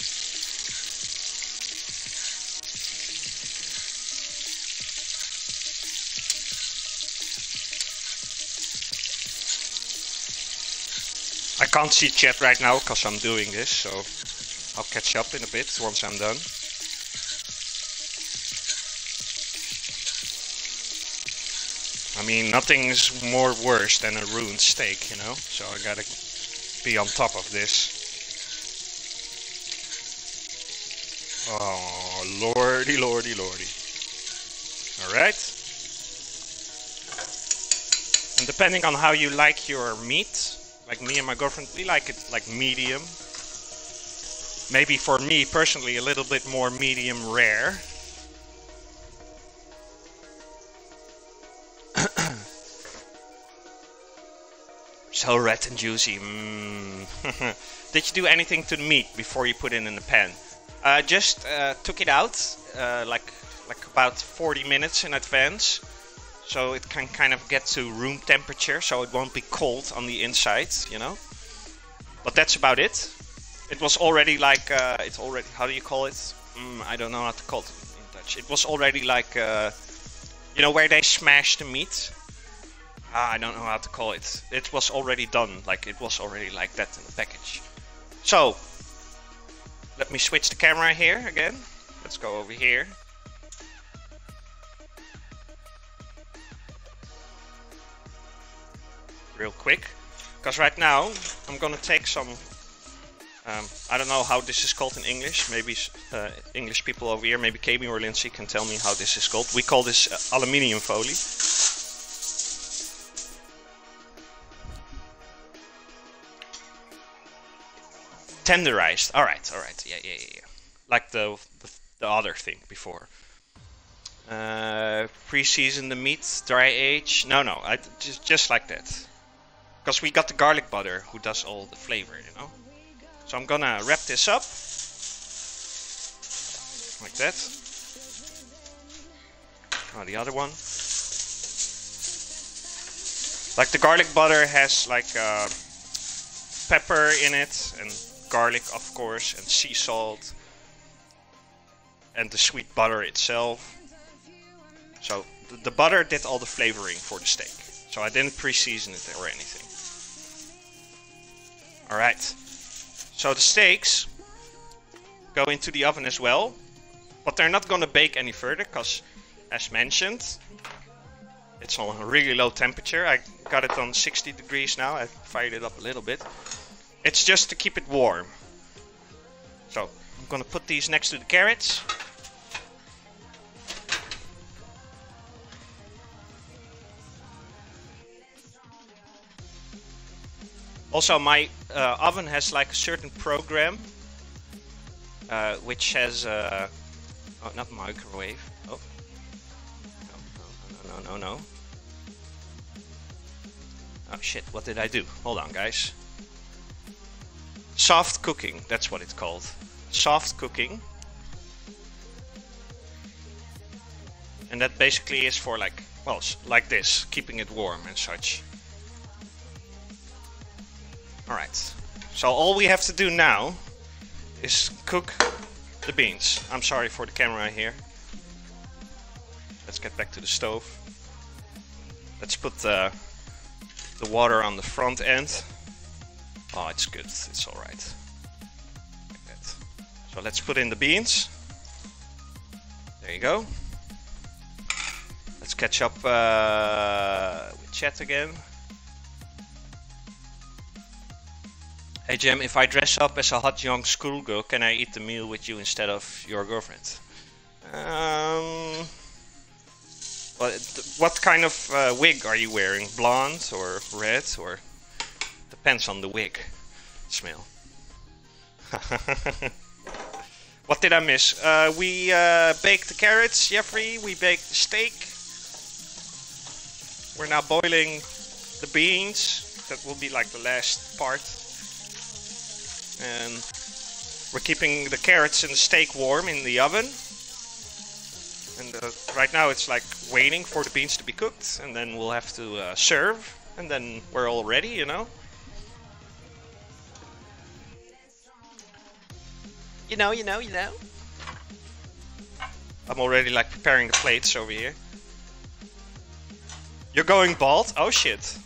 I can't see chat right now because I'm doing this, so I'll catch up in a bit once I'm done. I mean, nothing's more worse than a ruined steak, you know, so I gotta be on top of this. Oh, lordy, lordy, lordy. Alright. And depending on how you like your meat, like me and my girlfriend, we like it like medium. Maybe for me personally a little bit more medium rare. So red and juicy. Mm. Did you do anything to the meat before you put it in the pan? Uh, just uh, took it out uh, like like about forty minutes in advance, so it can kind of get to room temperature, so it won't be cold on the inside, you know. But that's about it. It was already like uh, it's already, how do you call it? Mm, I don't know how to call it in Dutch. It was already like uh, you know, where they smash the meat. Ah, I don't know how to call it. It was already done, like it was already like that in the package. So, let me switch the camera here again. Let's go over here. Real quick. Because right now, I'm gonna take some... Um, I don't know how this is called in English. Maybe uh, English people over here, maybe Kami or Lindsay can tell me how this is called. We call this uh, aluminium folie. Tenderized. All right, all right. Yeah, yeah, yeah. Like the the, the other thing before. Uh, pre-season the meat, dry age. No, no. I just just like that. Because we got the garlic butter, who does all the flavor, you know. So I'm gonna wrap this up like that. Oh, the other one. Like the garlic butter has like uh, pepper in it and garlic, of course, and sea salt, and the sweet butter itself. So the, the butter did all the flavoring for the steak. So I didn't pre-season it or anything. Alright. So the steaks go into the oven as well. But they're not going to bake any further because, as mentioned, it's on a really low temperature. I got it on sixty degrees now. I fired it up a little bit. It's just to keep it warm. So I'm gonna put these next to the carrots. Also, my uh, oven has like a certain program, uh, which has uh, oh, not microwave. Oh, no, no, no, no, no. Oh shit! What did I do? Hold on, guys. Soft cooking, that's what it's called. Soft cooking. And that basically is for like, well, like this, keeping it warm and such. Alright, so all we have to do now is cook the beans. I'm sorry for the camera here. Let's get back to the stove. Let's put the, the water on the front end. Oh, it's good. It's all right. Like that. So let's put in the beans. There you go. Let's catch up uh, with chat again. Hey Jem, if I dress up as a hot young schoolgirl, can I eat the meal with you instead of your girlfriend? Um, well, what kind of uh, wig are you wearing? Blonde or red? Or depends on the wig smell. What did I miss? Uh, we uh, baked the carrots, Jeffrey. We baked the steak. We're now boiling the beans. That will be like the last part. And we're keeping the carrots and the steak warm in the oven. And uh, right now it's like waiting for the beans to be cooked. And then we'll have to uh, serve. And then we're all ready, you know. You know, you know, you know. I'm already like preparing the plates over here. You're going bald? Oh shit.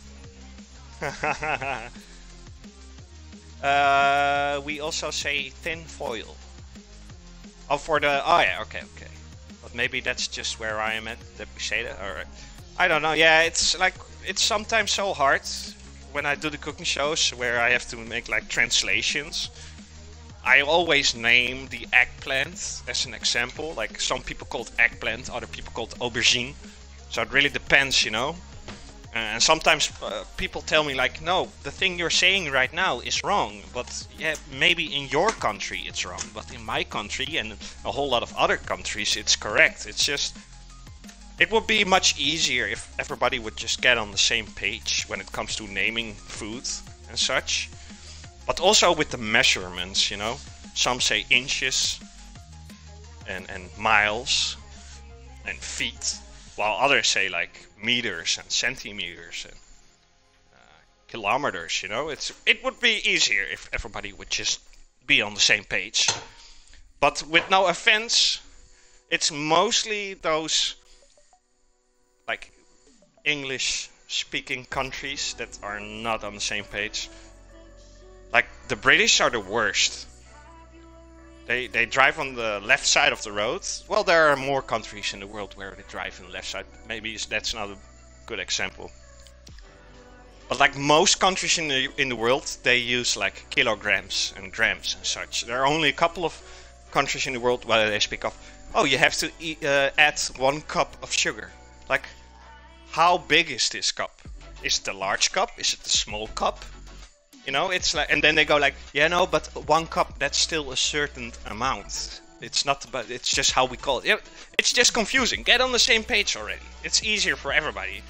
uh, we also say tin foil. Oh, for the... Oh yeah, okay, okay. But maybe that's just where I am at, that we say that. Alright. I don't know, yeah, it's like... It's sometimes so hard when I do the cooking shows where I have to make like translations. I always name the eggplant as an example. Like some people call it eggplant, other people call it aubergine. So it really depends, you know. And sometimes uh, people tell me like, no, the thing you're saying right now is wrong. But yeah, maybe in your country it's wrong. But in my country and a whole lot of other countries it's correct. It's just, it would be much easier if everybody would just get on the same page when it comes to naming food and such. But also with the measurements, you know. Some say inches and, and miles and feet, while others say like meters and centimeters and uh, kilometers, you know. It's it would be easier if everybody would just be on the same page. But with no offense, it's mostly those like English speaking countries that are not on the same page. Like, the British are the worst. They they drive on the left side of the road. Well, there are more countries in the world where they drive on the left side. Maybe that's not a good example. But like most countries in the in the world, they use like kilograms and grams and such. There are only a couple of countries in the world where they speak of, oh, you have to eat, uh, add one cup of sugar. Like, how big is this cup? Is it a large cup? Is it a small cup? You know, it's like, and then they go like, yeah, no, but one cup, that's still a certain amount. It's not about, it's just how we call it. Yeah, it's just confusing. Get on the same page already. It's easier for everybody.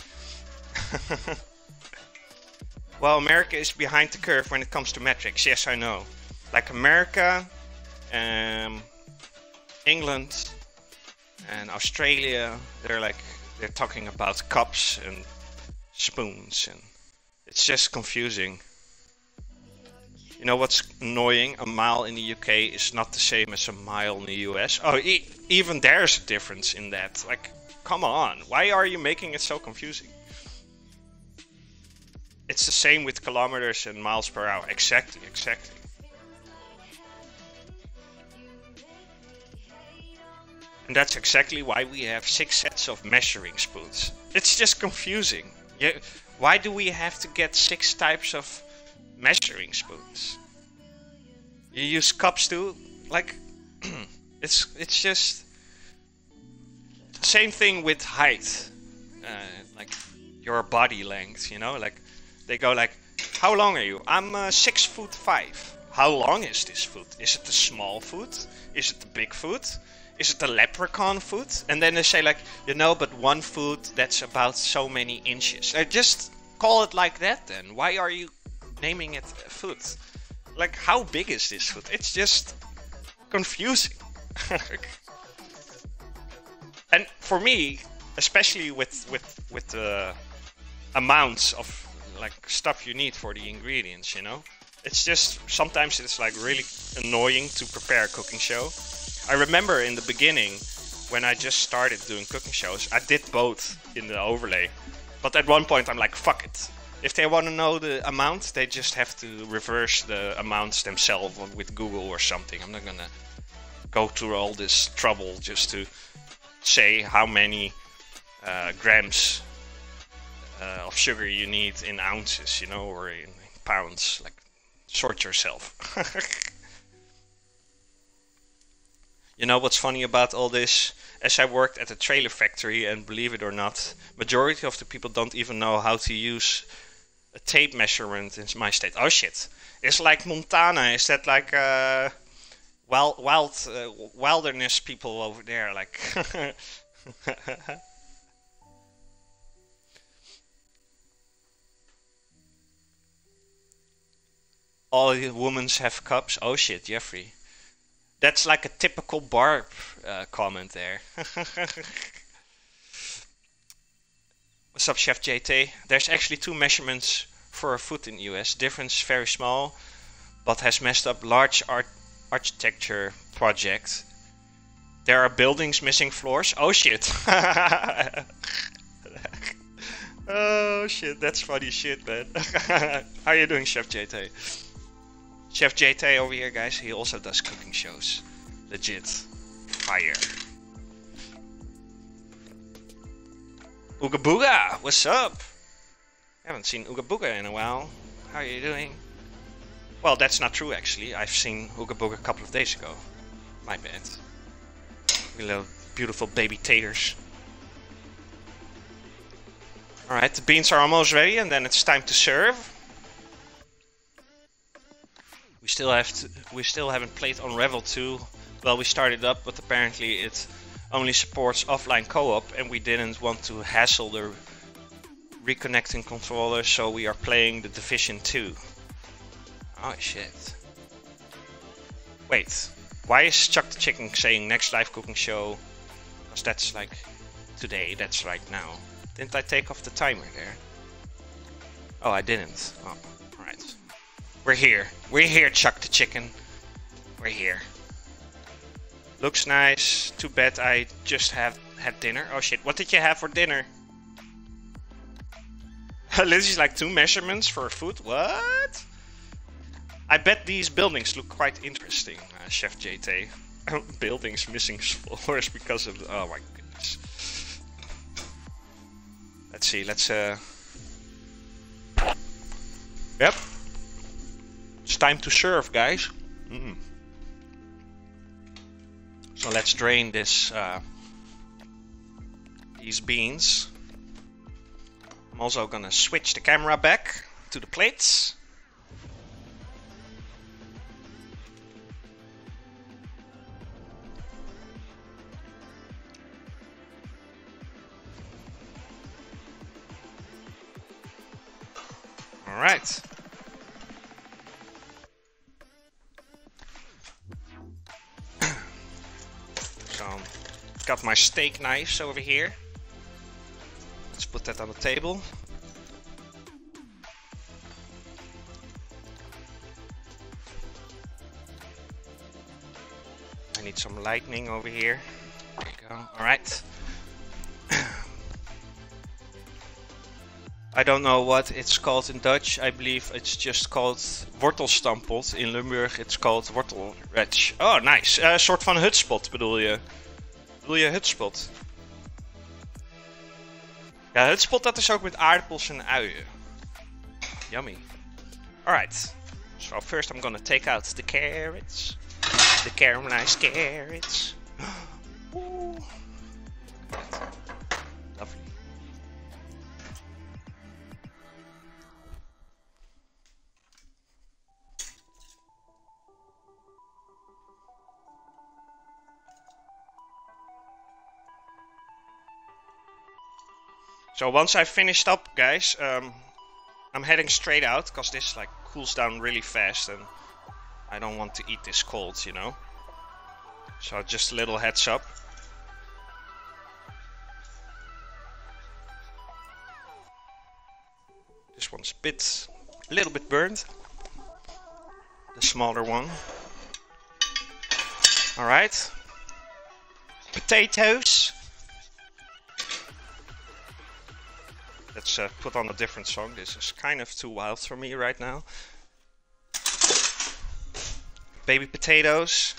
Well, America is behind the curve when it comes to metrics. Yes, I know. Like America, um, England, and Australia, they're like, they're talking about cups and spoons, and it's just confusing. You know what's annoying? A mile in the U K is not the same as a mile in the U S. Oh, e even there's a difference in that. Like, come on. Why are you making it so confusing? It's the same with kilometers and miles per hour. Exactly, exactly. And that's exactly why we have six sets of measuring spoons. It's just confusing. Yeah, why do we have to get six types of measuring spoons? You use cups too? Like, it's it's just same thing with height, uh, like your body length. You know, like they go like, how long are you? I'm uh, six foot five. How long is this foot? Is it the small foot? Is it the big foot? Is it the leprechaun foot? And then they say like, you know, but one foot, that's about so many inches. Uh, just call it like that then. Why are you naming it a foot? Like, how big is this foot? It's just confusing. And for me, especially with with with the amounts of like stuff you need for the ingredients, you know, it's just sometimes it's like really annoying to prepare a cooking show. I remember in the beginning when I just started doing cooking shows, I did both in the overlay, but at one point I'm like, fuck it, If they want to know the amount, they just have to reverse the amounts themselves with Google or something. I'm not gonna go through all this trouble just to say how many uh, grams uh, of sugar you need in ounces, you know, or in pounds. Like, sort yourself. You know what's funny about all this? As I worked at a trailer factory, and believe it or not, majority of the people don't even know how to use a tape measurement in my state. Oh shit! It's like Montana. Is that like uh, wild, wild, uh, wilderness people over there? Like, all the women have cups. Oh shit, Jeffrey. That's like a typical Barb uh, comment there. What's up, Chef J T? There's actually two measurements for a foot in the U S. Difference very small, but has messed up large art architecture project. There are buildings missing floors. Oh shit. Oh shit, that's funny shit, man. How you doing, Chef J T? Chef J T over here, guys, he also does cooking shows. Legit. Fire. Ooga Booga, what's up? Haven't seen Ooga Booga in a while. How are you doing? Well, that's not true actually. I've seen Ooga Booga a couple of days ago. My bad. We little beautiful baby taters. Alright, the beans are almost ready and then it's time to serve. We still have to, we still haven't played Unravel two. Well, we started up, but apparently it only supports offline co-op, and we didn't want to hassle the reconnecting controller, so we are playing the Division two. Oh shit. Wait, why is Chuck the Chicken saying next live cooking show? Because that's like today, that's right now. Didn't I take off the timer there? Oh, I didn't. Oh, alright. We're here. We're here, Chuck the Chicken. We're here. Looks nice. Too bad I just have had dinner. Oh shit, what did you have for dinner? This is like two measurements for food? What? I bet these buildings look quite interesting, uh, Chef J T. Buildings missing floors because of... The, oh my goodness. Let's see, let's... Uh... Yep. It's time to serve, guys. Mm. So let's drain this, uh, these beans. I'm also gonna switch the camera back to the plates. All right. So, got my steak knives over here. Let's put that on the table. I need some lightning over here. There you go. All right. I don't know what it's called in Dutch. I believe it's just called wortelstampot. In Limburg it's called wortelretch. Oh, nice. Een uh, soort van hutspot bedoel je? Bedoel je hutspot? Ja, hutspot dat is ook met aardappels en uien. Yummy. Alright. So first I'm gonna take out the carrots. The caramelized carrots. Ooh. Lovely. So once I've finished up, guys, um, I'm heading straight out because this like cools down really fast and I don't want to eat this cold, you know. So just a little heads up. This one's a bit, a little bit burned. The smaller one. All right. Potatoes. Let's let's uh, put on a different song. This is kind of too wild for me right now. Baby potatoes.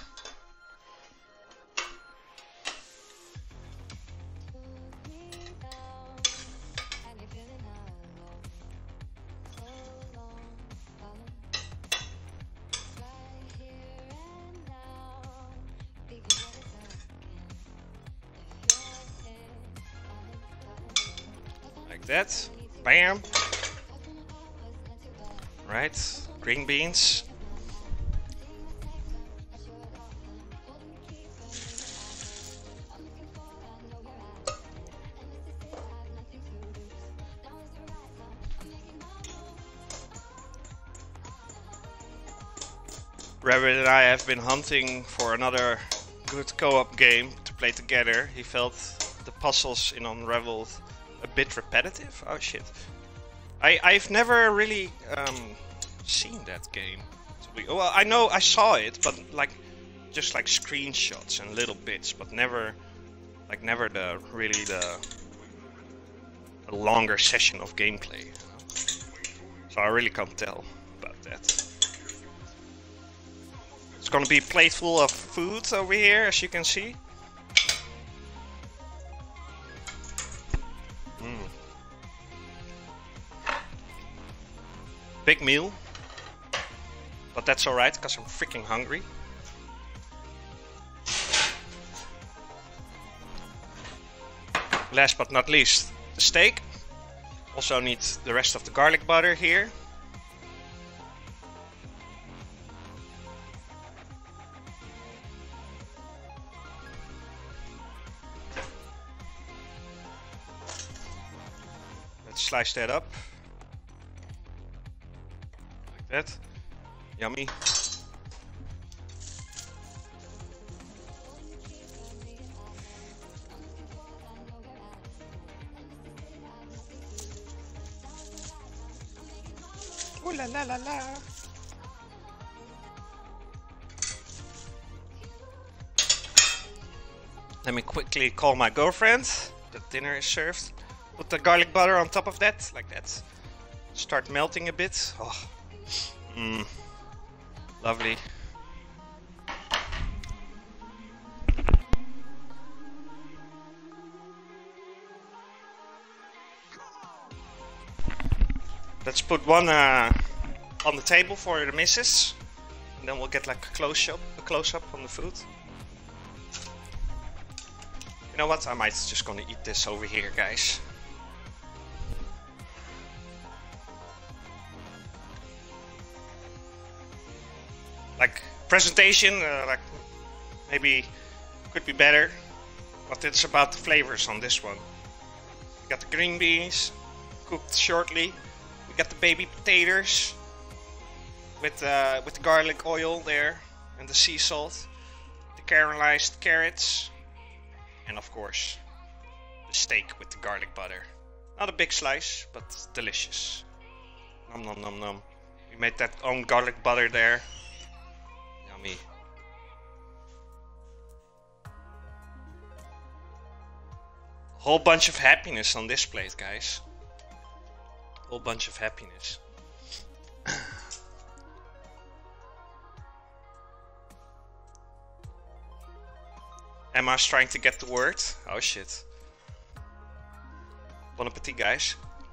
Like that. Bam. Right. Green beans. Rabbit and I have been hunting for another good co-op game to play together. He felt the puzzles in Unraveled a bit repetitive. Oh shit. I, I've never really um, seen that game. Well, I know I saw it, but like just like screenshots and little bits, but never like never the really the a longer session of gameplay. So I really can't tell about that. It's gonna be a plate full of food over here, as you can see. Mm. Big meal. But that's alright, because I'm freaking hungry. Last but not least, the steak. Also need the rest of the garlic butter here. Let's slice that up. Like that. Yummy. Ooh la la la la. Let me quickly call my girlfriend. The dinner is served. Put the garlic butter on top of that, like that. Start melting a bit. Oh, mmm, lovely. Let's put one uh, on the table for the missus, and then we'll get like a close up, a close up on the food. You know what? I might just gonna eat this over here, guys. Like presentation, uh, like maybe could be better, but it's about the flavors on this one. We got the green beans cooked shortly. We got the baby potatoes with uh, with the garlic oil there and the sea salt, the caramelized carrots, and of course the steak with the garlic butter. Not a big slice, but delicious. Nom nom nom nom. We made that own garlic butter there. Yummy. A whole bunch of happiness on this plate, guys. A whole bunch of happiness. Emma's trying to get the word. Oh shit. Bon appetit, guys.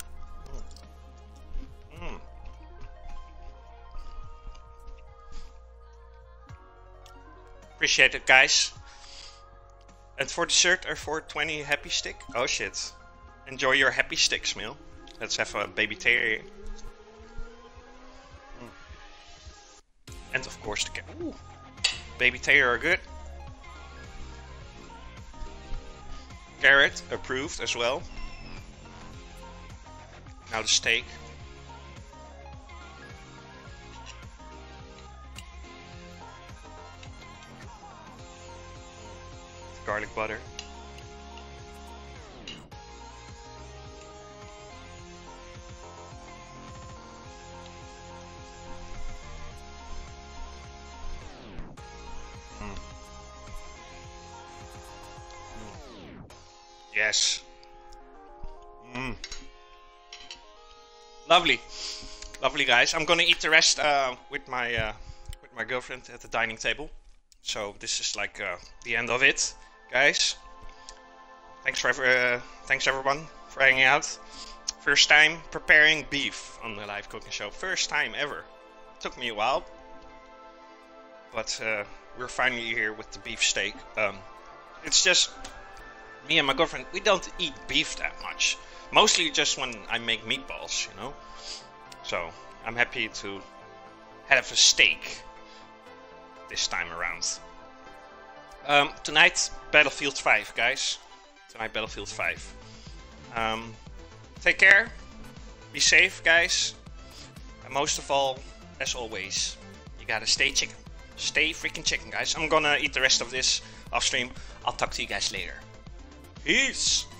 Mm. Appreciate it, guys. And for dessert, a four twenty happy stick. Oh shit. Enjoy your happy sticks, meal. Let's have a baby tater. Mm. And of course the cat. Ooh. Baby tater are good. Carrot approved as well. Now the steak. Garlic butter. Mm. Mm. Yes. Mm. Lovely. Lovely, guys. I'm gonna eat the rest uh, with my uh, with my girlfriend at the dining table. So this is like uh, the end of it, guys. Thanks for uh, thanks everyone for hanging out. First time preparing beef on the live cooking show. First time ever. Took me a while, but uh, we're finally here with the beef steak. Um, it's just me and my girlfriend. We don't eat beef that much. Mostly just when I make meatballs, you know. So I'm happy to have a steak this time around. Um, tonight, Battlefield five, guys. Tonight, Battlefield five. Um, take care. Be safe, guys. And most of all, as always, you gotta stay chicken. Stay freaking chicken, guys. I'm gonna eat the rest of this off stream. I'll talk to you guys later. Peace.